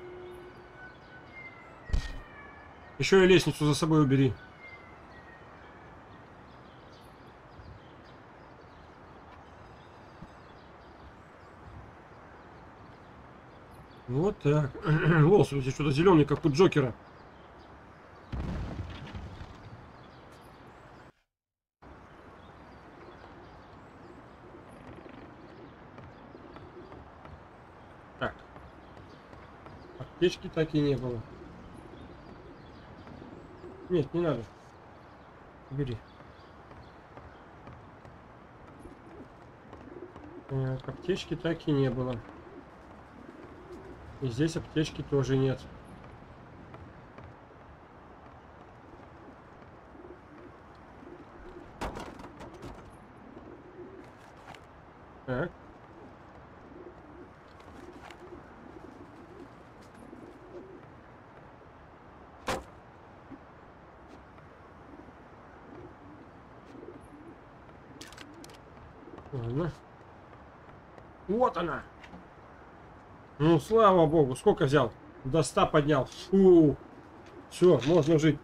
Еще и лестницу за собой убери. Вот так. Волос у тебя что-то зеленый, как у Джокера. Так. Аптечки так и не было. Нет, не надо. Бери. Так, аптечки так и не было. И здесь аптечки тоже нет. Так. Ладно. Вот она. Ну, слава богу, сколько взял? До ста поднял. Фу. Все, можно жить.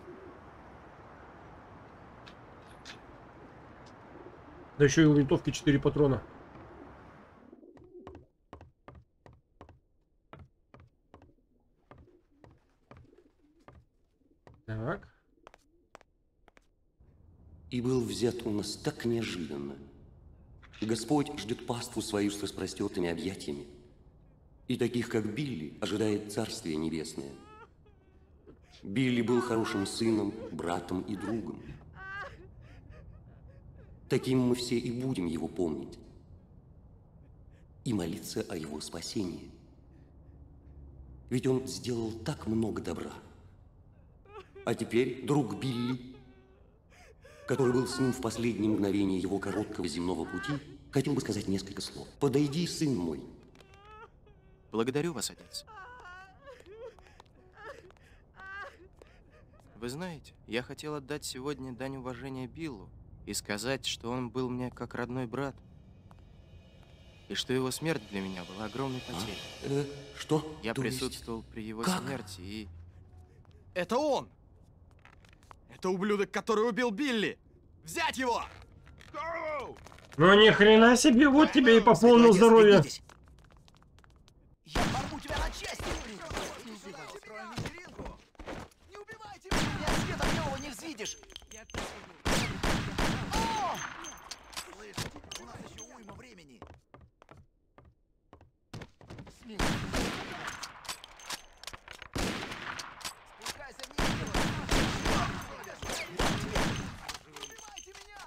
Да еще и у винтовки четыре патрона. Так. И был взят у нас так неожиданно. Господь ждет паству свою с распростертыми объятиями. И таких, как Билли, ожидает Царствие Небесное. Билли был хорошим сыном, братом и другом. Таким мы все и будем его помнить. И молиться о его спасении. Ведь он сделал так много добра. А теперь друг Билли, который был с ним в последние мгновения его короткого земного пути, хотел бы сказать несколько слов. Подойди, сын мой. Благодарю вас, отец. Вы знаете, я хотел отдать сегодня дань уважения Биллу и сказать, что он был мне как родной брат. И что его смерть для меня была огромной потерей. А? Э, что? Я То присутствовал есть... при его как? смерти и... Это он! Это ублюдок, который убил Билли! Взять его! Ну ни хрена себе, вот тебе и по полному здоровью. Я порву тебя на части! Не убивайте меня! Не убивайте меня! Свет огнёва не взвидишь! О! Слышите, у нас еще уйма времени. Смело. Спускайся вниз! Не убивайте меня!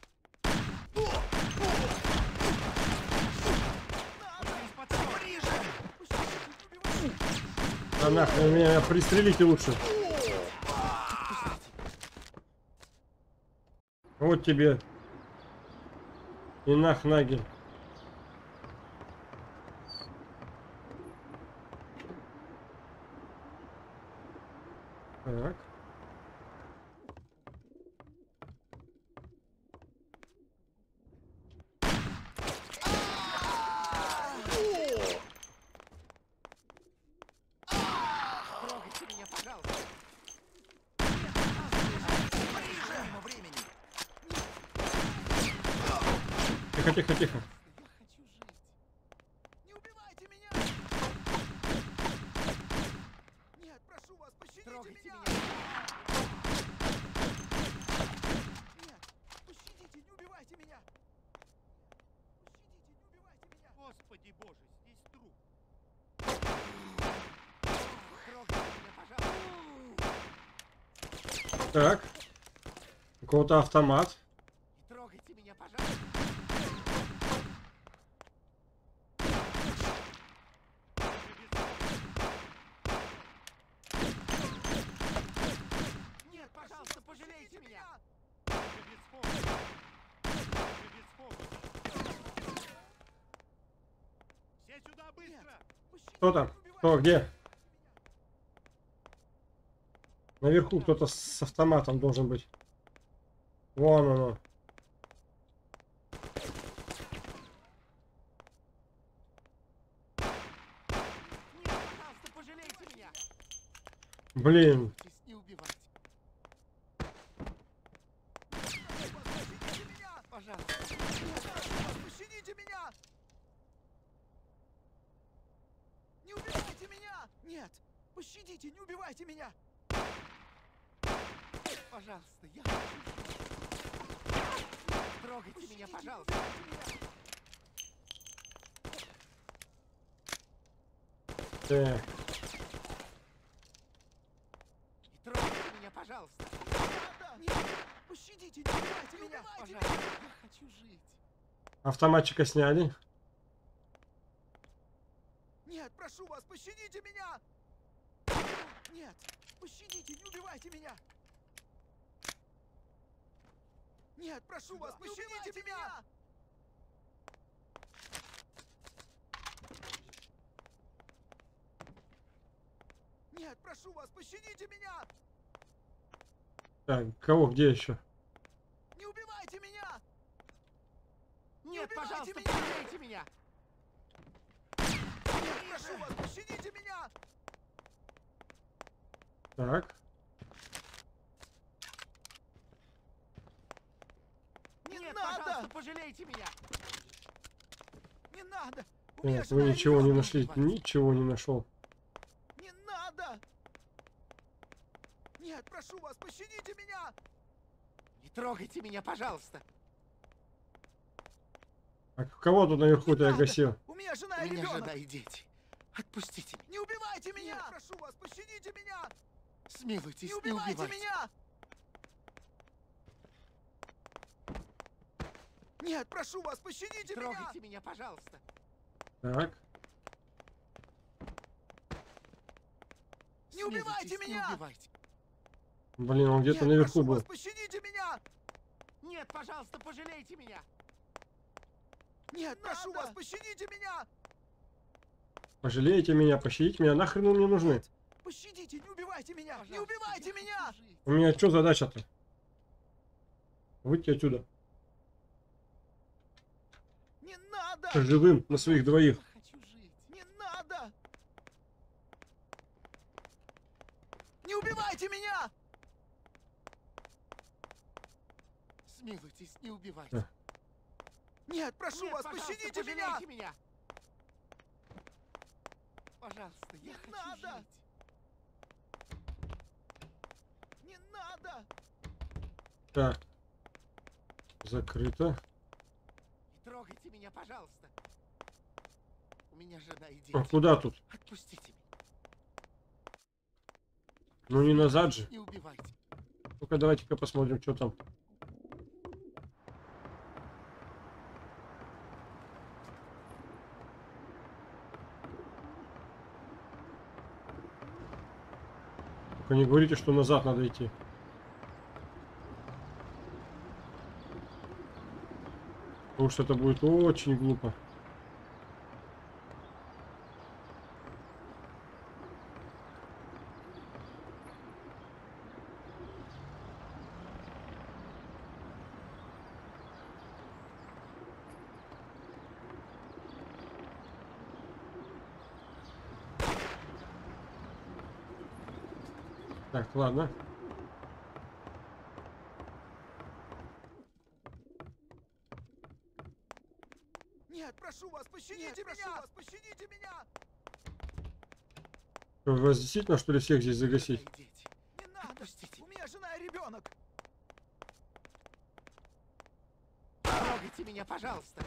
А нахрен меня пристрелите лучше. Вот тебе. И нах нагель. Так. Трогайте меня, пожалуйста! Уйма времени! Тихо, тихо, тихо. Не убивайте меня! Нет, прошу вас, пощадите меня! Нет, пощадите, не убивайте меня! Пощадите, не убивайте меня! Господи боже, здесь труп. Трогайте меня, пожалуйста! Так. У кого-то автомат. Трогайте меня, пожалуйста! Нет, пожалуйста, пожалейте меня! Все сюда быстро! Кто там? Кто? Где? Наверху кто-то с автоматом должен быть. Вон оно. Нет, пожалуйста, пожалейте меня! Блин. Не убивайте! Пощадите меня! Пожалуйста! Пощадите меня! Не убивайте меня! Нет! Пощадите, не убивайте меня! Пожалуйста, я хочу жить. Трогайте меня, пожалуйста! Так. Трогайте меня, пожалуйста! Нет! Пощадите, не убивайте меня! Пожалуйста, я хочу жить! Автоматчика сняли. Нет, прошу вас, пощадите меня! Нет, пощадите, не убивайте меня! Нет, прошу вас, пощадите меня! Нет, прошу вас, пощадите меня! Так, кого, где еще? Не убивайте меня! Не Нет, убивайте пожалуйста, меня! пожалейте меня! Нет, прошу вас, пощадите меня! Так. Не Нет, надо! пожалуйста, пожалейте меня! Не надо! У меня Так, же вы моя ничего не ребёнок нашли. убивает. Ничего не нашел. Не надо! Нет, прошу вас, пощадите меня! Не трогайте меня, пожалуйста! А кого тут наверху-то я гасил? У меня жена У и меня ребенок! жена и дети. Отпустите меня. Не убивайте меня! Нет, прошу вас, пощадите меня! Смилуйтесь, Не не убивайте убивайте. меня! Нет, прошу вас, пощадите меня! Трогайте меня, пожалуйста. Так. Не убивайте Смилуйтесь, меня! Не убивайте. Блин, он где-то Нет, наверху прошу был. вас, пощадите меня! Нет, пожалуйста, пожалейте меня. Нет, прошу вас, пощадите меня! Пожалейте меня, пощадите меня. Нахрен вы мне нужны? Пощадите, не убивайте меня! Пожалуйста, не убивайте меня! У меня что задача-то? Выйти отсюда. Не надо! Живым на своих двоих. Хочу жить. Не надо! Не убивайте меня! Смилуйтесь, не убивайте. А. Нет, прошу Нет, вас, пожалуйста, пощадите меня! пожалейте меня! Пожалуйста, я Не хочу надо! жить. Не надо! Так. Закрыто. Не трогайте меня, пожалуйста. У меня жена и дети. А куда тут? Отпустите меня. Ну не назад же. Не убивайте. Ну-ка давайте-ка посмотрим, что там. Только не говорите, что назад надо идти. Потому что это будет очень глупо. Так, ладно. Нет, прошу вас, пощадите Нет, меня! Прошу вас, пощадите меня! Вас действительно, что ли, всех здесь загасить? Не надо! Отпустите. У меня жена и ребенок! Трогайте меня, пожалуйста!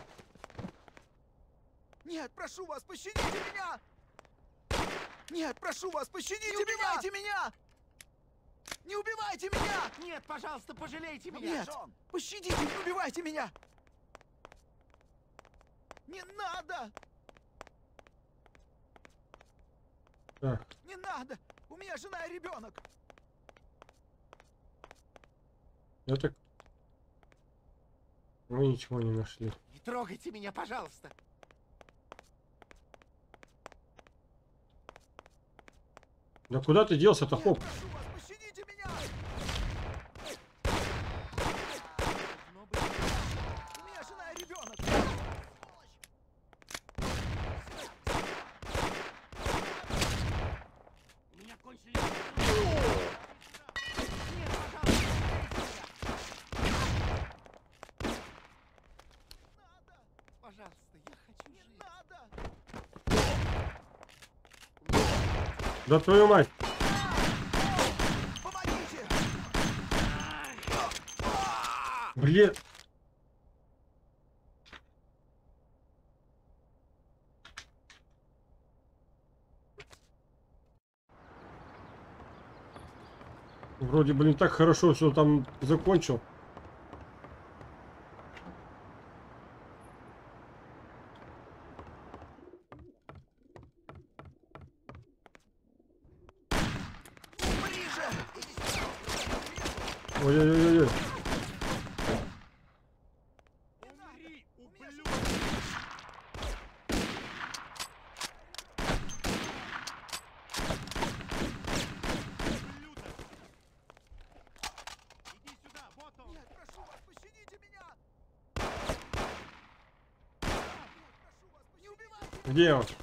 Нет, прошу вас, пощадите меня! Нет, прошу вас, пощадите не меня! Убивайте меня! Не убивайте меня! Нет, пожалуйста, пожалейте меня! Нет, пощадите, не убивайте меня! Не надо! Так. Не надо! У меня жена и ребенок! Я так... Вы ничего не нашли. Не трогайте меня, пожалуйста! Да куда ты делся-то, хоп? Прошу вас, пощадите меня! У меня жена и ребенок! У меня кончились... Нет, пожалуйста, пожалуйста, я хочу жить. Не надо! Да твою мать! Помогите! Блин! Вроде, блин, так хорошо все там закончил. Ой-ой-ой-ой. Где он?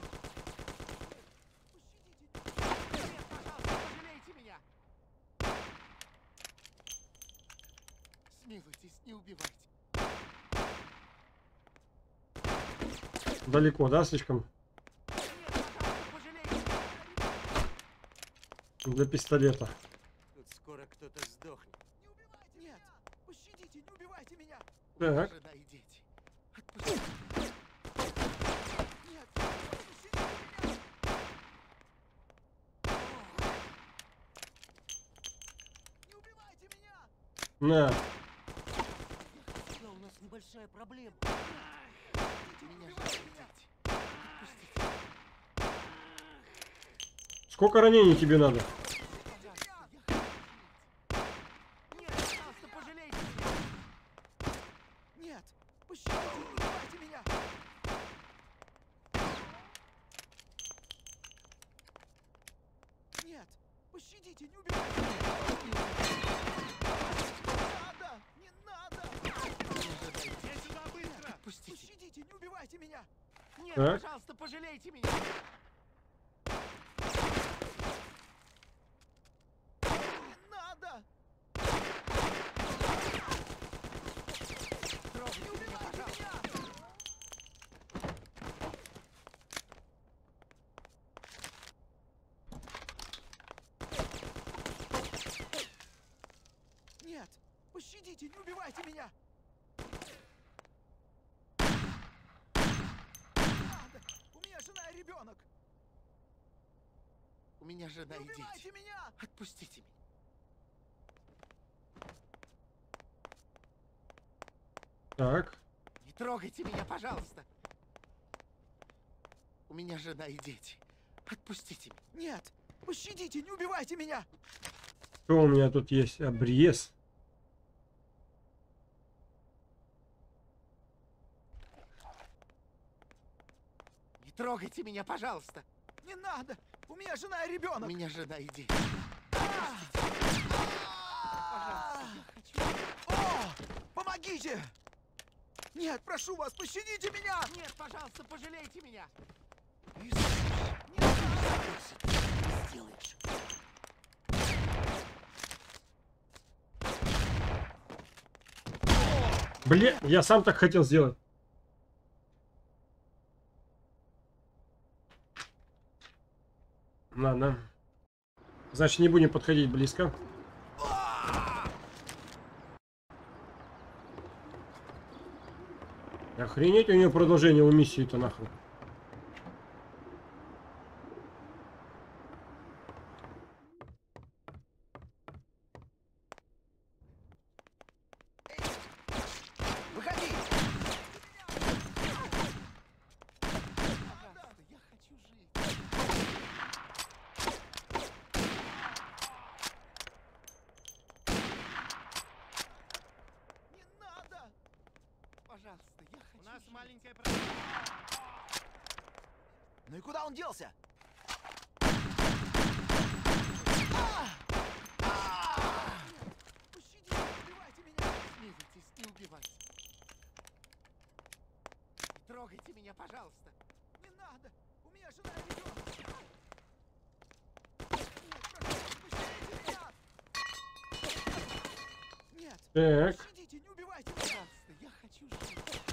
Смилуйтесь, не убивайте. Далеко, да, слишком? Для пистолета. Тут скоро кто-то сдохнет. Не убивайте Нет, меня! Пощадите, не убивайте меня! Так. Жена и дети. Отпустите. Нет, пощадите меня! Не убивайте меня! На. У нас небольшая проблема. Меня жена и дети. Отпустите. Сколько ранений тебе надо? Нет, пожалуйста, пожалейте меня! Нет, пощадите, не убивайте меня! не убивайте меня! Не надо! Не надо! Я сюда быстро! Отпустите! Пощадите, не убивайте меня! Нет, Так. пожалуйста, пожалейте меня! Не надо! Не убивайте меня! Нет! Пощадите, не убивайте меня! Не надо! У меня жена и ребенок! У меня жена Не и дети. убивайте меня! Отпустите меня. Так. Не трогайте меня, пожалуйста. У меня жена и дети. Отпустите меня. Нет! Пощадите, не убивайте меня! Что у меня тут есть? Обрез. Не трогайте меня, пожалуйста. Не надо! У меня жена и ребенок! У меня жена и дети. О! Помогите! Нет, прошу вас, пощадите меня! Нет, пожалуйста, пожалейте меня! Сделаешь. Блин, я сам так хотел сделать. Ладно. Значит, не будем подходить близко. Охренеть, у нее продолжение у миссии-то нахуй. Выходи! Пожалуйста, я хочу жить. Не надо! Пожалуйста, я хочу У нас жить. маленькая проблема. Ну и куда он делся? Пощадите, не убивайте меня! Смилуйтесь, не убивайте. Не трогайте меня, пожалуйста. Не надо! У меня жена и ребенок! Нет, прошу вас, пощадите меня! Нет! Так. Пощадите, не убивайте меня! Пожалуйста, я хочу жить.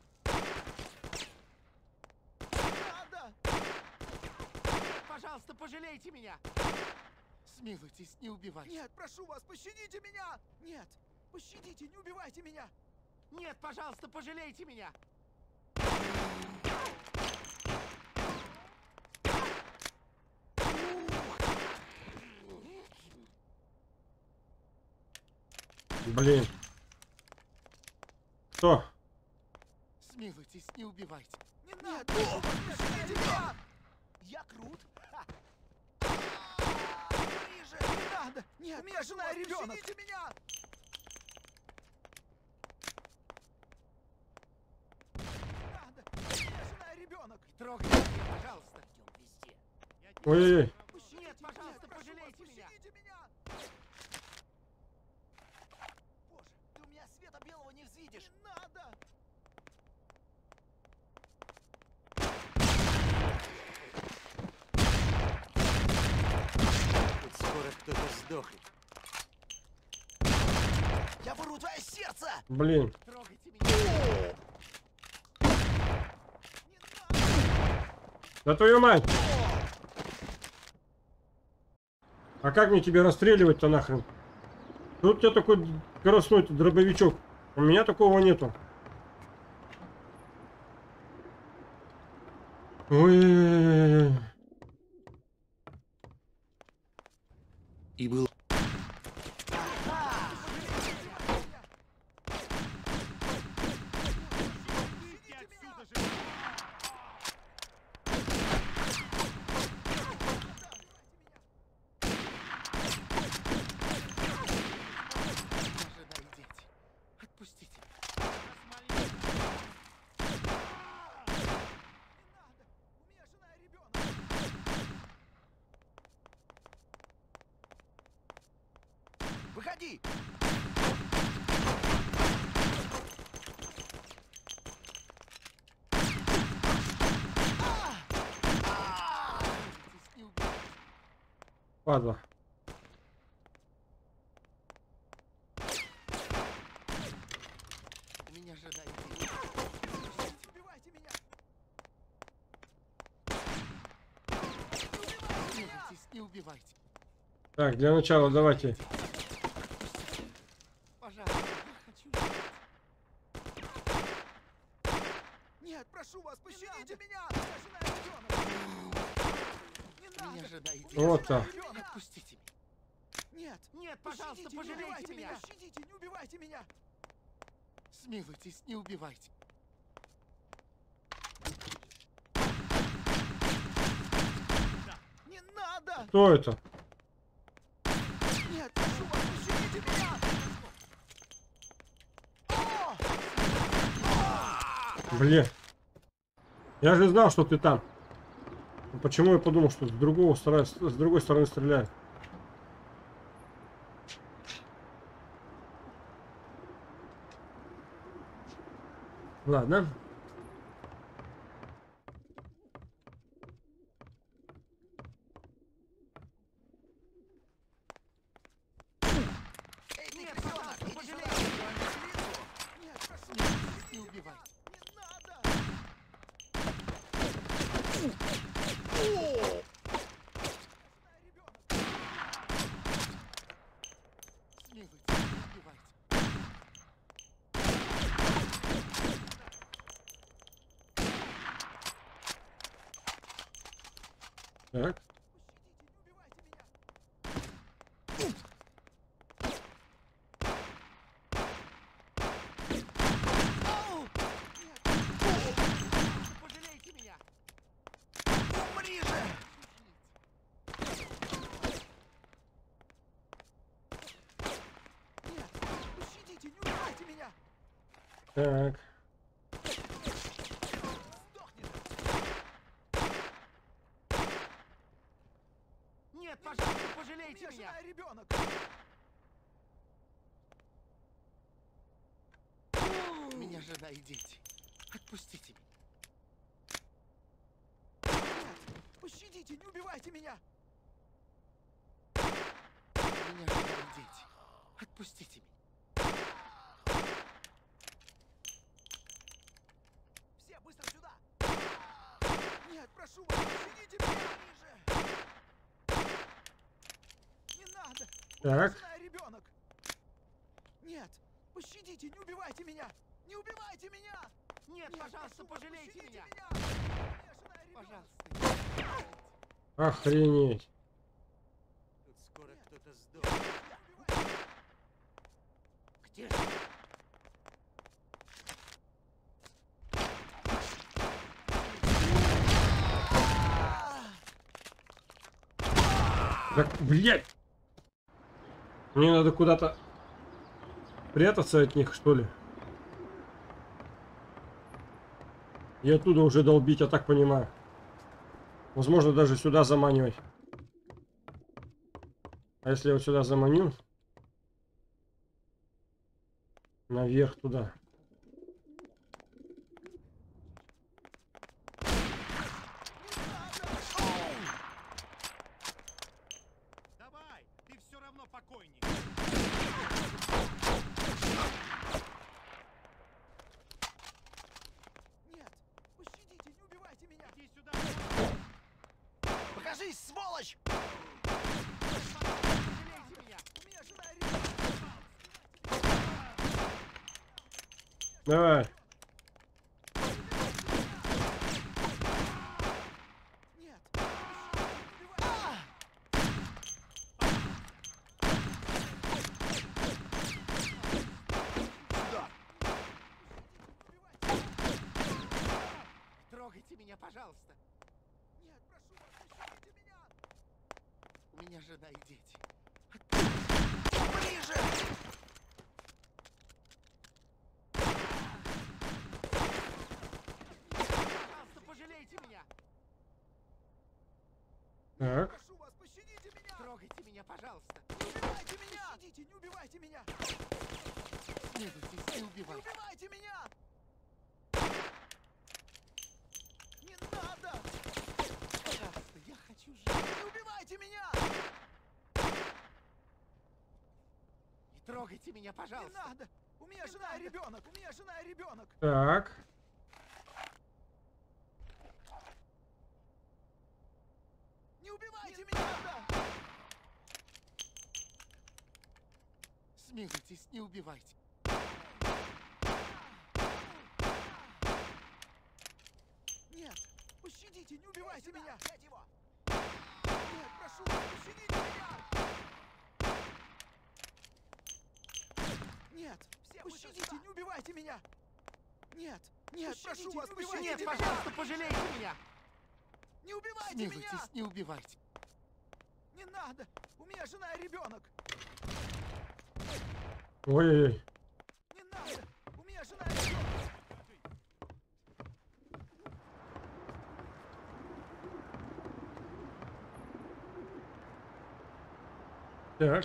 Не надо! Пожалуйста, пожалейте меня. Смилуйтесь, не убивайте. Нет, прошу вас, пощадите меня! Нет! Пощадите, не убивайте меня! Нет, пожалуйста, пожалейте меня. Блин. Кто? Смилуйтесь, не убивайте. Не надо! Прошу вас, пощадите меня! Я крут? Ха! Ближе! Не надо! Нет, у меня жена и ребенок! Пощадите меня! Не надо! У меня жена и ребенок! Не трогайте меня, пожалуйста. Идем везде. Ой-ой-ой. Нет, пожалуйста, пожалейте меня. Пощадите меня! Боже, ты у меня света белого не взвидишь! Не надо! Тут скоро кто-то сдохнет. Я вырву твое сердце! Блин. Трогайте меня. Да твою мать! А как мне тебя расстреливать-то нахрен? Тут у тебя такой скоростной дробовичок. У меня такого нету. Ой-ой-ой-ой-ой. И был... Отпустите. Выходи! Падла. Меня же дай. Убивайте меня! Не убивайте. Так, для начала давайте. Пожалуйста, я хочу. Нет, прошу вас, пощадите меня! Не надо! Меня же дай. Вот так. Отпустите меня. Нет, нет, пожалуйста, пожалейте меня. Пощадите, не убивайте меня. Смилуйтесь, не убивайте. Не надо! Кто это? Нет, прошу вас, пощадите меня! Блин. Я же знал, что ты там. Но почему я подумал, что с другого стороны, с другой стороны стреляют? Ладно. Нет, пожалуйста, пожалейте меня! Нет, прошу, не убивайте. Не надо! Смилуйтесь, не убивайте. Так. Пожалейте меня! Умри же! Нет, пощадите, не убивайте меня! Так. Нет, пожалуйста, пожалейте меня! Ребенок! Меня жена и дети. Отпустите меня. Нет, пощадите, не убивайте меня! Меня жена и дети. Отпустите меня. Все, быстро сюда! Нет, прошу вас, пощадите меня! Ниже! Не надо! Так. Жена и ребенок! Нет, пощадите, не убивайте меня! Не убивайте меня! Нет, Нет пожалуйста, пожалейте меня! меня. Пожалуйста. Охренеть. Тут скоро кто-то сдохнет. Где же? Так, блядь. Мне надо куда-то прятаться от них, что ли? И оттуда уже долбить, я так понимаю. Возможно, даже сюда заманивать. А если я вот сюда заманю? Наверх туда. Давай, ты все равно покойник. Нет, пощадите, не убивайте меня! Иди сюда. Покажись, сволочь! Пожалейте меня! У меня жена и ребенок! Давай. Нет! А! Трогайте меня, пожалуйста! Нет, прошу вас, пощадите меня! У меня жена и дети. Ближе! Пожалуйста, пожалейте меня! Так. Прошу вас, пощадите меня! Трогайте меня, пожалуйста! Не убивайте меня! Пощадите, не убивайте! убивайте меня! Не убивайте меня! Не надо! Пожалуйста, я хочу жить! Не убивайте меня! Не трогайте меня, пожалуйста! Не надо! У меня не жена надо. И ребенок! У меня жена и ребенок! Так. Не убивайте не меня! Надо. Смилуйтесь, не убивайте! Нет! Пощадите, не убивайте меня! Его. Нет, прошу вас, пощадите меня! Нет! Все пощадите, не убивайте меня! Нет! Нет, пощадите, прошу вас, пощадите! Нет, меня. Пожалуйста, пожалейте меня! Не убивайте Смилуйтесь, меня! Не убивайте! Не надо! У меня жена и ребенок! Ой-ой-ой. Не надо! У меня жена и ребенок! Так.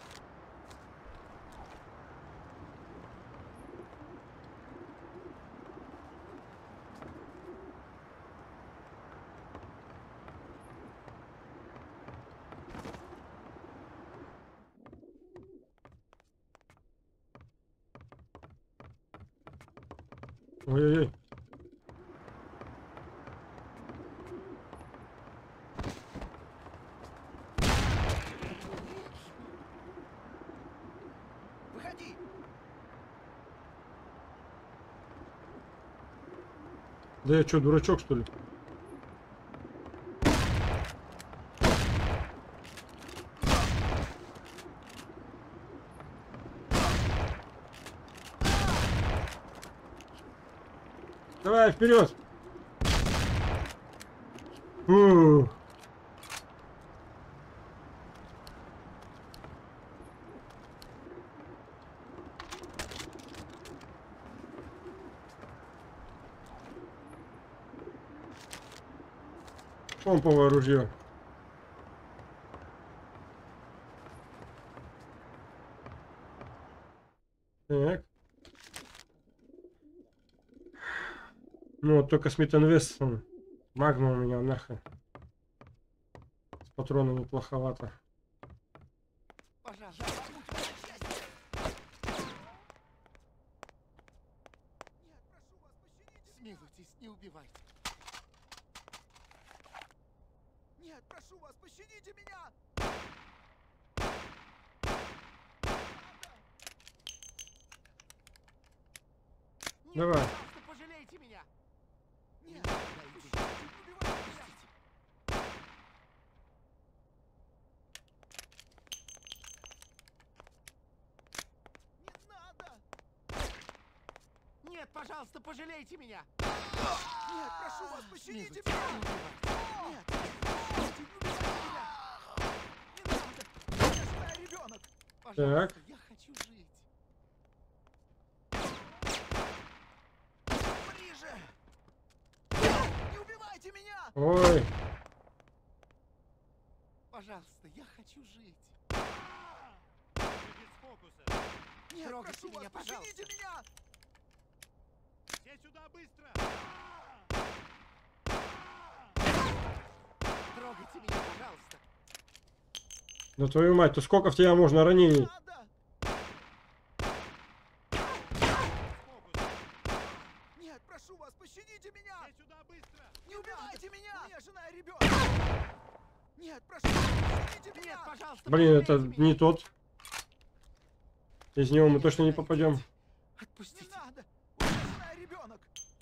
Ой-ой-ой. Выходи! Да я что, дурачок, что ли? Давай, вперед! Фу. Помповое ружье. Так. Ну вот только Смит энд Вессон. Магма у меня нахрен. С патронами плоховато. Пожалуйста. Нет, прошу вас, пощадите. Смилуйтесь, не убивайте. Нет, прошу вас, пощадите меня. Давай. Нет, пожалейте меня. Нет, пощадите, не убивайте меня. Не надо. Нет, пожалуйста, пожалейте меня. Нет, прошу вас, пощадите меня. Нет, пощадите, не убивайте меня. Не надо. У меня жена и ребенок. Пожалуйста, я хочу жить. Ближе. Не убивайте меня. Ой. Пожалуйста, я хочу жить. Без фокуса. Нет, трогайте прошу меня, вас, пожалуйста. Пощадите меня. Все сюда быстро. Трогайте меня, пожалуйста. Да твою мать, то сколько в тебя можно ранений? Нет, прошу вас, пощадите меня. Все сюда быстро. Не убивайте меня. У меня жена и ребенок. Нет, прошу вас, пощадите меня. Нет, пожалуйста. Блин, это не тот. Из него мы точно не попадем. Отпустите. Не надо. У меня жена и ребенок.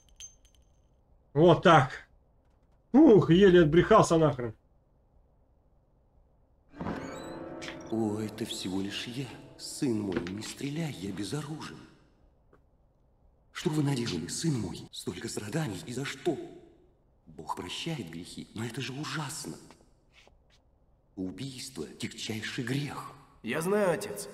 Вот так. Ух, еле отбрехался нахрен. О, это всего лишь я. Сын мой, не стреляй, я безоружен. Что вы наделали, сын мой? Столько страданий, и за что? Бог прощает грехи, но это же ужасно. Убийство – тягчайший грех. Я знаю, отец.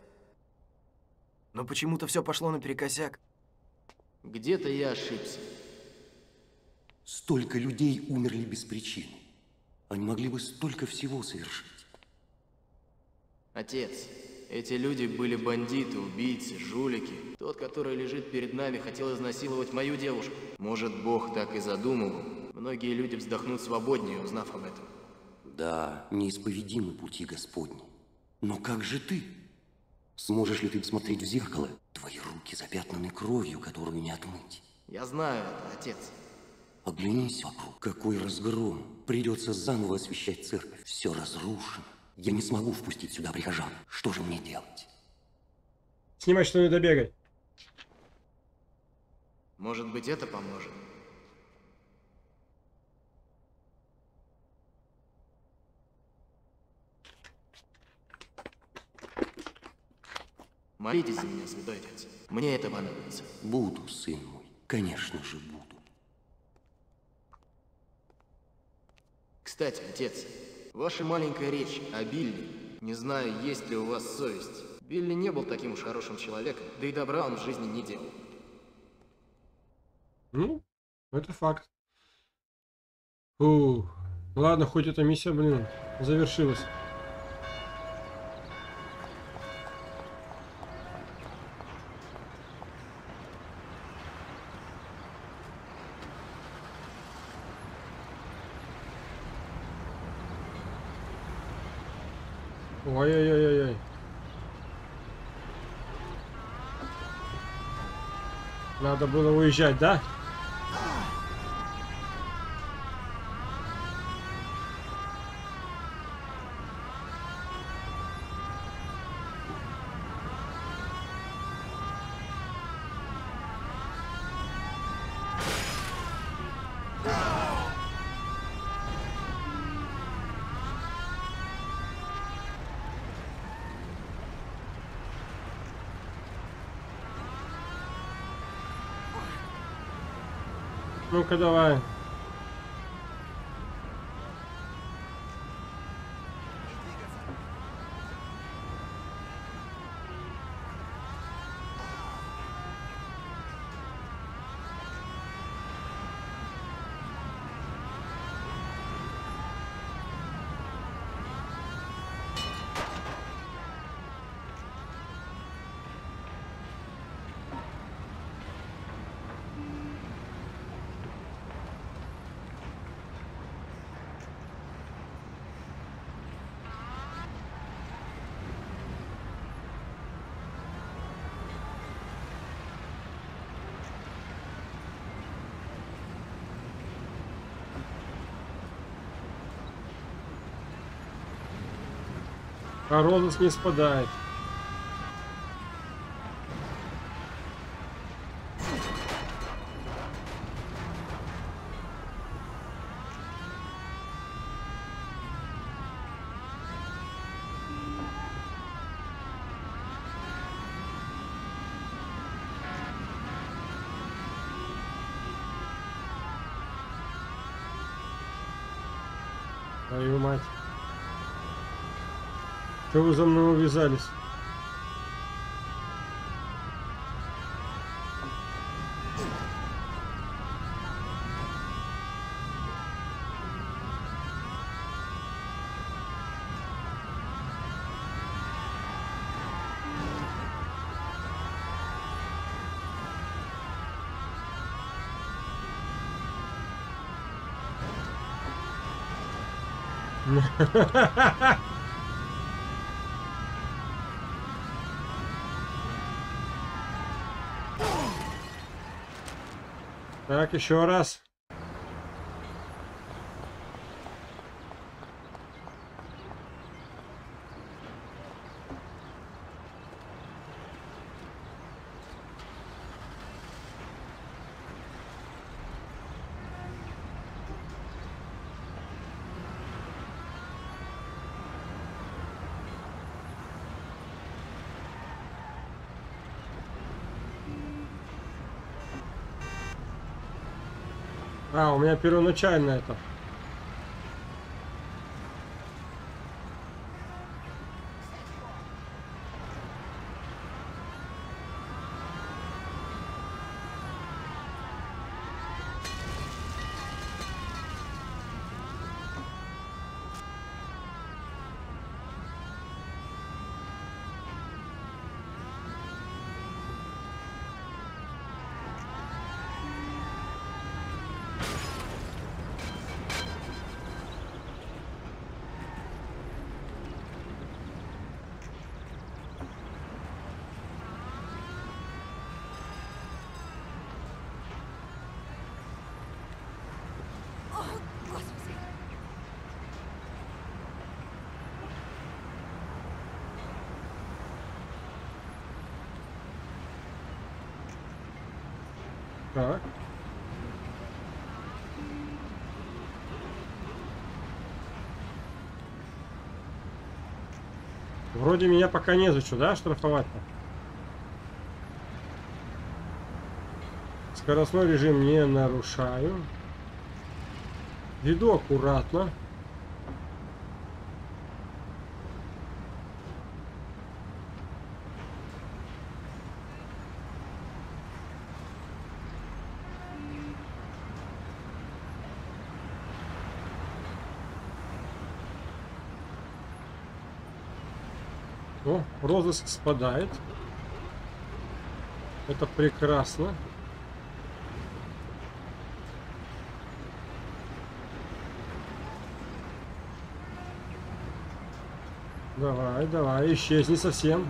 Но почему-то все пошло наперекосяк. Где-то я ошибся. Столько людей умерли без причины. Они могли бы столько всего совершить. Отец, Эти люди были бандиты, убийцы, жулики. Тот, который лежит перед нами, хотел изнасиловать мою девушку. Может, Бог так и задумал. Многие люди вздохнут свободнее, узнав об этом. Да, неисповедимы пути Господни. Но как же ты? Сможешь ли ты посмотреть в зеркало? Твои руки запятнаны кровью, которую не отмыть. Я знаю это, отец. Оглянись вокруг. Какой разгром. Придется заново освещать церковь. Все разрушено. Я не смогу впустить сюда прихожан. Что же мне делать? Снимай, что не добегай. Может быть, это поможет. Молитесь за меня, святой отец. Мне это понадобится. Буду, сын мой. Конечно же, буду. Кстати, отец, ваша маленькая речь о Билли. Не знаю, есть ли у вас совесть. Билли не был таким уж хорошим человеком, да и добра он в жизни не делал. Ну, это факт. Фу. Ладно, хоть эта миссия, блин, завершилась. Ой-ой-ой-ой-ой. Надо было уезжать, да? Ну-ка, давай. А розыск не спадает. Твою мать. Что вы за мной увязались? Так, еще раз. А, у меня первоначально это. Так. Вроде меня пока не за что, да, штрафовать-то? Скоростной режим не нарушаю. Веду аккуратно. О, розыск спадает. Это прекрасно. Давай, давай, исчезни совсем.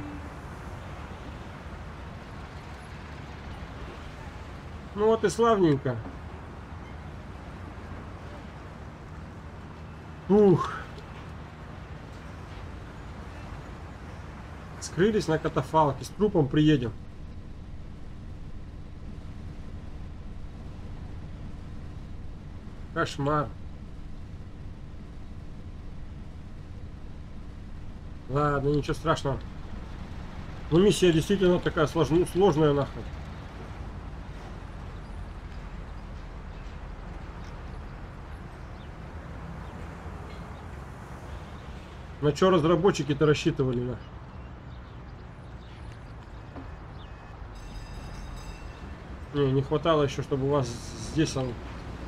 Ну вот и славненько. Ух. Скрылись на катафалке. С трупом приедем. Кошмар. Ладно, ничего страшного. Ну, миссия действительно такая сложная, сложная нахуй. На что разработчики-то рассчитывали, на? Не, не хватало еще, чтобы у вас здесь он...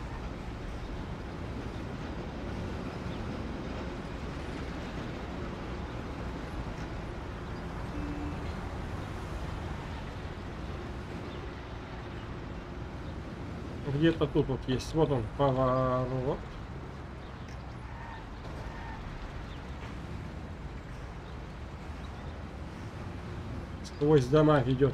Где-то тут вот есть. Вот он, поворот. Сквозь дома ведет.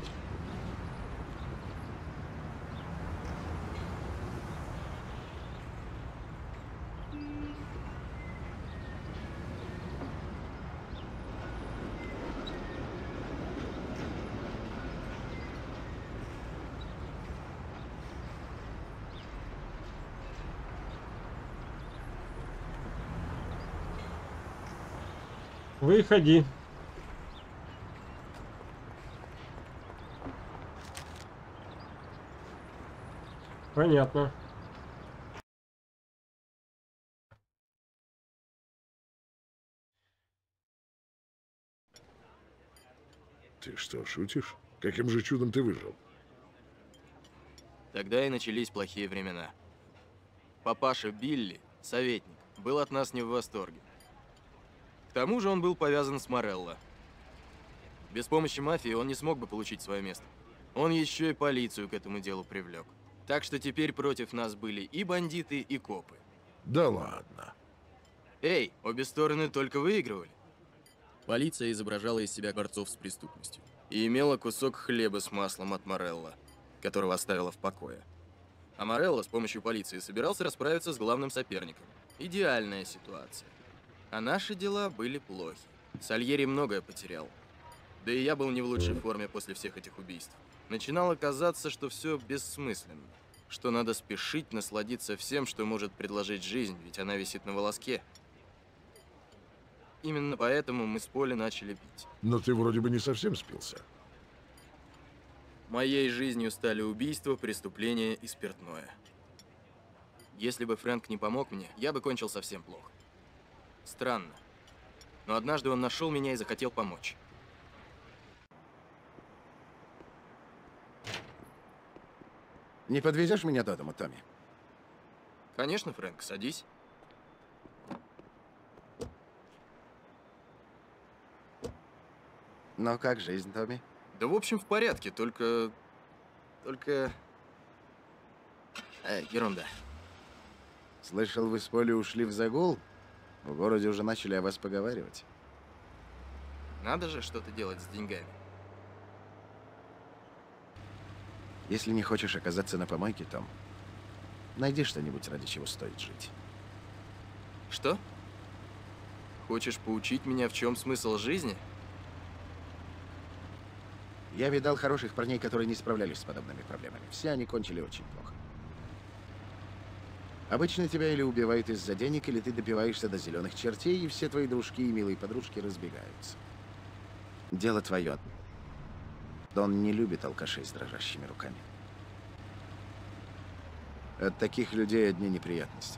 Выходи. Понятно. Ты что, шутишь? Каким же чудом ты выжил? Тогда и начались плохие времена. Папаша Билли, советник, был от нас не в восторге. К тому же он был повязан с Морелло. Без помощи мафии он не смог бы получить свое место. Он еще и полицию к этому делу привлек. Так что теперь против нас были и бандиты, и копы. Да ладно. Эй, обе стороны только выигрывали. Полиция изображала из себя борцов с преступностью. И имела кусок хлеба с маслом от Морелло, которого оставила в покое. А Морелло с помощью полиции собирался расправиться с главным соперником. Идеальная ситуация. А наши дела были плохи. Сальери многое потерял. Да и я был не в лучшей форме после всех этих убийств. Начинало казаться, что все бессмысленно. Что надо спешить насладиться всем, что может предложить жизнь, ведь она висит на волоске. Именно поэтому мы с Полли начали пить. Но ты вроде бы не совсем спился. Моей жизнью стали убийства, преступления и спиртное. Если бы Фрэнк не помог мне, я бы кончил совсем плохо. Странно. Но однажды он нашел меня и захотел помочь. Не подвезешь меня до дома, Томми? Конечно, Фрэнк, садись. Но как жизнь, Томми? Да, в общем, в порядке, только... Только... Э, ерунда. Слышал, вы с Полли ушли в загул? В городе уже начали о вас поговаривать. Надо же что-то делать с деньгами. Если не хочешь оказаться на помойке, Том, найди что-нибудь, ради чего стоит жить. Что? Хочешь поучить меня, в чем смысл жизни? Я видал хороших парней, которые не справлялись с подобными проблемами. Все они кончили очень плохо. Обычно тебя или убивают из-за денег, или ты добиваешься до зеленых чертей, и все твои дружки и милые подружки разбегаются. Дело твое. Дон не любит алкашей с дрожащими руками. От таких людей одни неприятности.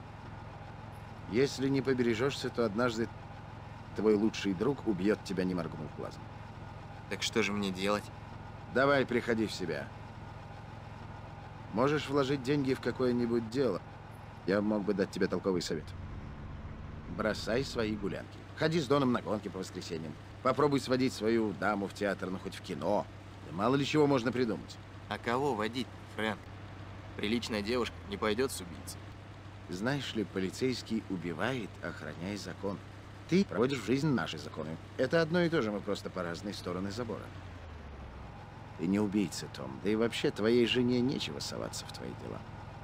Если не побережешься, то однажды твой лучший друг убьет тебя, не моргнув глазом. Так что же мне делать? Давай, приходи в себя. Можешь вложить деньги в какое-нибудь дело. Я мог бы дать тебе толковый совет. Бросай свои гулянки. Ходи с Доном на гонки по воскресеньям. Попробуй сводить свою даму в театр, ну хоть в кино. Да мало ли чего можно придумать. А кого водить, Фрэнк? Приличная девушка не пойдет с убийцей. Знаешь ли, полицейский убивает, охраняя закон. Ты проводишь в жизнь наши законы. Это одно и то же, мы просто по разные стороны забора. Ты не убийца, Том. Да и вообще, твоей жене нечего соваться в твои дела.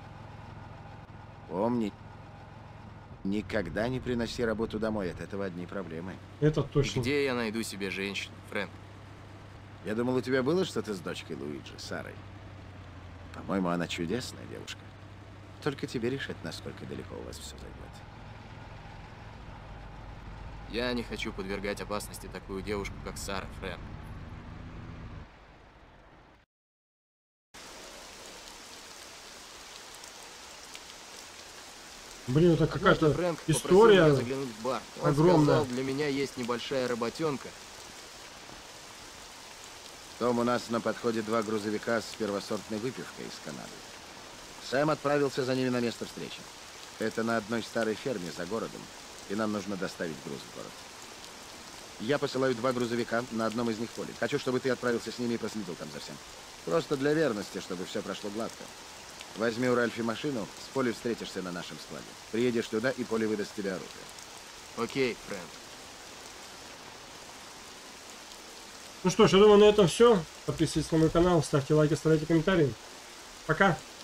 Помни, никогда не приноси работу домой, от этого одни проблемы. Это точно. И где я найду себе женщину, Фрэнк? Я думал, у тебя было что-то с дочкой Луиджи, Сарой. По-моему, она чудесная девушка. Только тебе решать, насколько далеко у вас все зайдет. Я не хочу подвергать опасности такую девушку, как Сара, Фрэнк. Блин, это какая-то Фрэнк история попросил меня заглянуть в бар. Он огромная. сказал, для меня есть небольшая работенка. Том, у нас на подходе два грузовика с первосортной выпивкой из Канады. Сэм отправился за ними на место встречи. Это на одной старой ферме за городом, и нам нужно доставить груз в город. Я посылаю два грузовика, на одном из них Поли. Хочу, чтобы ты отправился с ними и проследил там за всем. Просто для верности, чтобы все прошло гладко. Возьми у Ральфи машину, с Поли встретишься на нашем складе. Приедешь туда, и Поли выдаст тебе оружие. Окей, Фрэнк. Ну что ж, я думаю, на этом все. Подписывайтесь на мой канал, ставьте лайки, оставляйте комментарии. Пока!